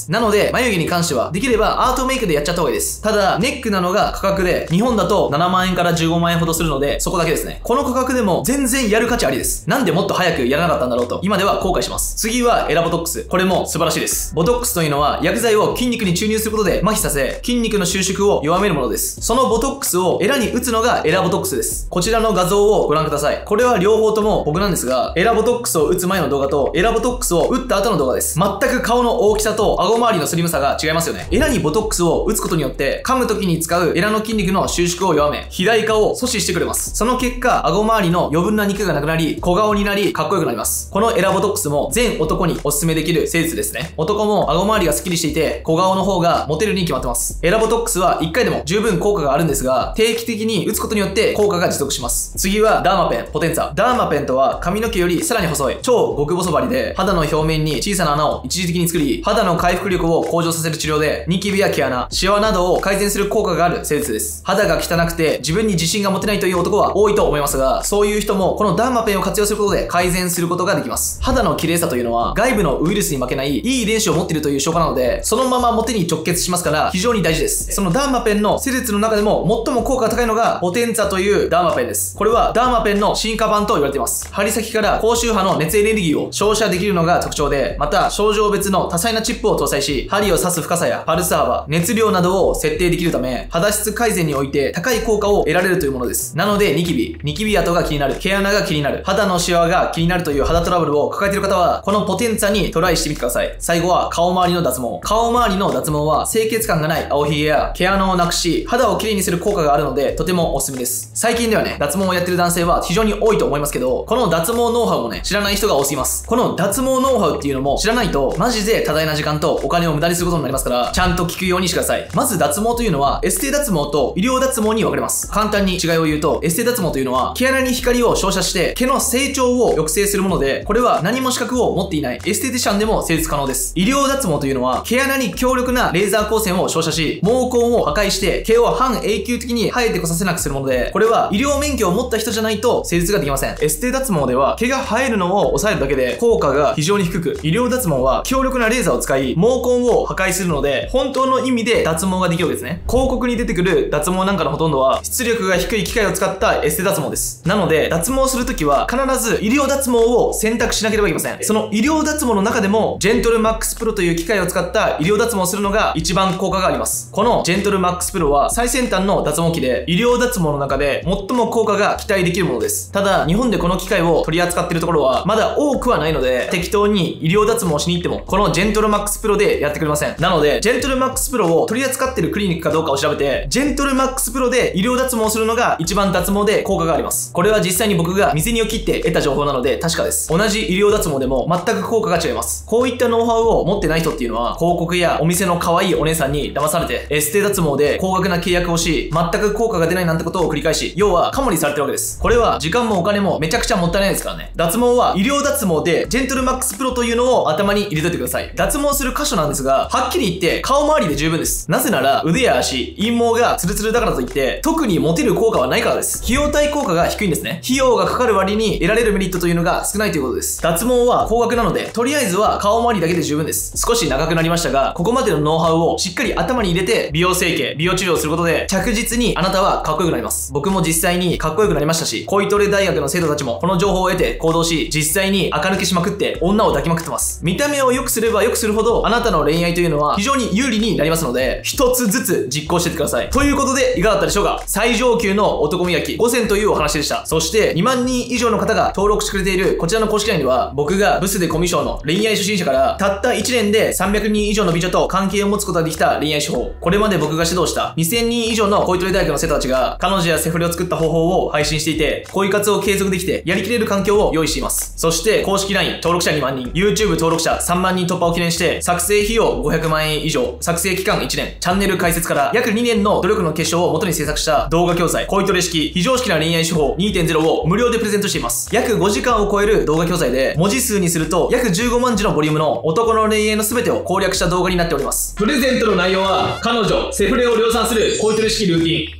なので、眉毛に関しては、できればアートメイクでやっちゃった方がいいです。ただ、ネックなのが価格で、日本だとななまんえんからじゅうごまんえんほどするので、そこだけですね。この価格でも全然やる価値ありです。なんでもっと早くやらなかったんだろうと、今では後悔します。次はエラボトックス。これも素晴らしいです。ボトックスというのは、薬剤を筋肉に注入することで麻痺させ、筋肉の収縮を弱めるものです。そのボトックスをエラに打つのがエラボトックスです。こちらの画像をご覧ください。これは両方とも僕なんですが、エラボトックスを打つ前の動画と、エラボトックスを打った後の動画です。全く顔の大きさと顎周りのスリムさが違いますよね。エラにボトックスを打つことによって、噛む時に使うエラの筋肉の収縮を弱め、肥大化を阻止してくれます。その結果、顎周りの余分な肉がなくなり、小顔になり、かっこよくなります。このエラボトックスも全男におすすめできる施術ですね。男も顎周りがスッキリしていて、小顔の方がモテるに決まってます。エラボトックスはいっかいでも十分効果があるんですが、定期的に打つことによって効果が持続します。次はダーマペン、ポテンツァ。ダーマペンとは髪の毛よりさらに細い、超極細針で、肌の表面に小さな穴を一時的に作り、肌の回復力を向上させる治療で、ニキビや毛穴、シワなどを改善する効果がある施術です。肌が汚くて自分に自信が持てないという男は多いと思いますが、そういう人もこのダーマペンを活用することで改善することができます。肌の綺麗さというのは外部のウイルスに負けないいい遺伝子を持っているという証拠なので、そのままモテに直結しますから非常に大事です。そのダーマペンの施術の中でも最も効果が高いのがポテンツァというダーマペンです。これはダーマペンの進化版と言われています。針先から高周波の熱エネルギーを照射できるのが特徴で、また症状別の多彩なチップを搭載し、針を刺す深さやパルス幅、熱量などを設定できるため、肌質改善において高い効果を得られるというものです。なのでニキビ、ニキビ跡が気になる、毛穴が気になる、肌のシワが気になるという肌トラブルを抱えている方は、このポテンツァにトライしてみてください。最後は顔周りの脱毛。顔周りの脱毛は清潔感がない青ひげや毛穴をなくし、肌をきれいにする効果があるので、とてもおすすめです。最近ではね、脱毛をやってる男性は非常に多いと思いますけど、この脱毛ノウハウもね、知らない人が多すぎます。この脱毛ノウハウっていうのも知らないと、マジで多大な時間とお金を無駄にすることになりますから、ちゃんと聞くようにしてください。まず脱毛というのは、エステ脱毛と医療脱毛に分かれます。簡単に違いを言うと、エステ脱毛というのは、毛穴に光を照射して、毛の成長を抑制するもので、これは何も資格を持っていないエステティシャンでも施術可能です。医療脱毛というのは、毛穴に強力なレーザー光線を照射し、毛根を破壊して、毛を半永久的に生えてこさせなくするもので、これは医療免許を持った人じゃないと施術ができません。エステ脱毛では、毛が生えるのを抑えるだけで、効果が非常に低く、医療脱毛は強力なレーザーを使い、毛根を破壊するので、本当の意味で脱毛ができるわけですね。広告に出てくる脱毛なんかのほとんどは、出力が低い機械を使ったエステ脱毛です。なので、脱毛するときは、必ず医療脱毛を選択しなければいけません。その医療脱毛の中でも、ジェントルマックスプロという機械を使った医療脱毛をするのが一番効果があります。このジェントルマックスプロは、最先端の脱毛機で、医療脱毛の中で最も効果が期待できるものです。ただ、日本でこの機械を取り扱っているところは、まだ多くはないので、適当に医療脱毛しに行っても、このジェントルマックスプロでやってくれません。なので、ジェントルマックスプロを取り扱っているクリニックかどうかを調べて、ジェントルマックスプロで医療脱毛をするのが一番脱毛で効果があります。これは実際に僕が店にを切って得た情報なので確かです。同じ医療脱毛でも全く効果が違います。こういったノウハウを持ってない人っていうのは、広告やお店の可愛いお姉さんに騙されて、エステ脱毛で高額な契約をし、全く効果が出ないなんてことを繰り返し、要はカモにされてるわけです。これは時間もお金もめちゃくちゃもったいないですからね。脱毛は医療脱毛で、ジェントルマックスプロというのを頭に入れといてください。脱毛する箇所なんですが、はっきり言って顔周りで十分です。なぜなら、腕や足、陰毛がツルツルだからといって、特にモテる効果はないからです。費用対効果が低いんですね。費用がかかる割に得られるメリットというのが少ないということです。脱毛は高額なので、とりあえずは顔周りだけで十分です。少し長くなりましたが、ここまでのノウハウをしっかり頭に入れて、美容整形、美容治療をすることで、着実にあなたはかっこよくなります。僕も実際にかっこよくなりましたし、恋トレ大学の生徒たちもこの情報を得て行動し、実際に垢抜けしまくって女を抱きまくってます。見た目を良くすれば良くするほど、あなたの恋愛というのは非常に有利になりますので、一つずつ実行していってください。ということで、いかがだったでしょうか？最上級の男磨きごせんというお話でした。そして、にまんにん以上の方が登録してくれているこちらの公式 ライン では、僕がブスでコミュ障の恋愛初心者から、たったいちねんでさんびゃくにん以上の美女と関係を持つことができた恋愛手法。これまで僕が指導したにせんにん以上の恋トレ大学の生徒たちが、彼女やセフレを作った方法を配信していて、恋活を継続できて、やりきれる環境を用意しています。そして、公式 ライン 登録者にまんにん、YouTube 登録者さんまんにん突破を記念して、作成費用ごひゃくまんえん以上、作成期間いちねん、チャンネル開設から約にねんの努力の結晶を元に制作した動画教材、恋トレ式非常識な恋愛手法 にてんゼロ を無料でプレゼントしています。約ごじかんを超える動画教材で、文字数にすると約じゅうごまんじのボリュームの男の恋愛の全てを攻略した動画になっております。プレゼントの内容は、彼女、セフレを量産する恋トレ式ルーティン。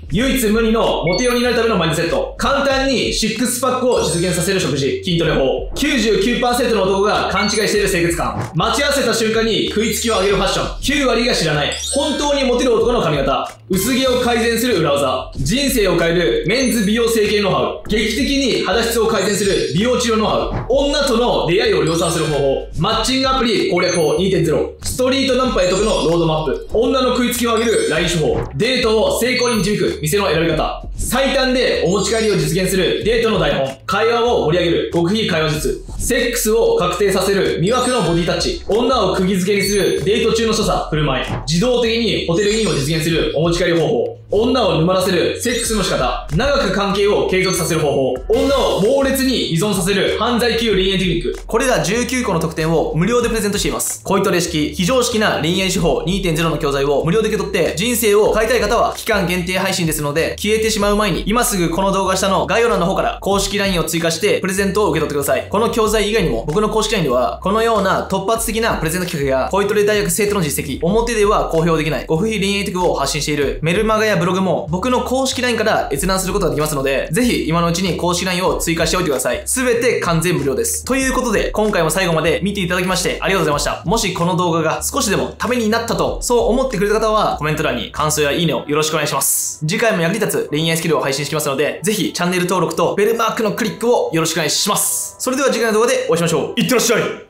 唯一無二のモテようになるためのマインドセット。簡単にシックスパックを実現させる食事、筋トレ法。きゅうじゅうきゅうパーセント の男が勘違いしている清潔感。待ち合わせた瞬間に食いつきを上げるファッション。きゅう割が知らない。本当にモテる男の髪型。薄毛を改善する裏技。人生を変えるメンズ美容整形ノウハウ。劇的に肌質を改善する美容治療ノウハウ。女との出会いを量産する方法。マッチングアプリ攻略法 にてんゼロ。ストリートナンパへ飛ぶのロードマップ。女の食いつきを上げる ライン 手法。デートを成功に導く店の選び方。最短でお持ち帰りを実現するデートの台本。会話を盛り上げる極秘会話術。セックスを確定させる魅惑のボディタッチ。女を釘付けにするデート中の所作、振る舞い。自動的にホテルインを実現するお持ち帰り方法。女を沼らせるセックスの仕方。長く関係を継続させる方法。女を猛烈に依存させる犯罪級恋愛テクニック。これらじゅうきゅうこの特典を無料でプレゼントしています。恋トレ式、非常識な恋愛手法 にてんゼロ の教材を無料で受け取って人生を変えたい方は期間限定配信ですので、消えてしまう前に今すぐこの動画下の概要欄の方から公式 ライン を追加してプレゼントを受け取ってください。この教材以外にも僕の公式 ライン ではこのような突発的なプレゼント企画や恋トレ大学生徒の実績、表では公表できない極秘恋愛テクを発信しているメルマガやブログも僕の公式 ライン から閲覧することができますので、ぜひ今のうちに公式 ライン を追加しておいてください。すべて完全無料です。ということで、今回も最後まで見ていただきましてありがとうございました。もしこの動画が少しでもためになったと、そう思ってくれた方はコメント欄に感想やいいねをよろしくお願いします。次回も役に立つ恋愛スキルを配信してきますので、ぜひチャンネル登録とベルマークのクリックをよろしくお願いします。それでは次回の動画でお会いしましょう。いってらっしゃい。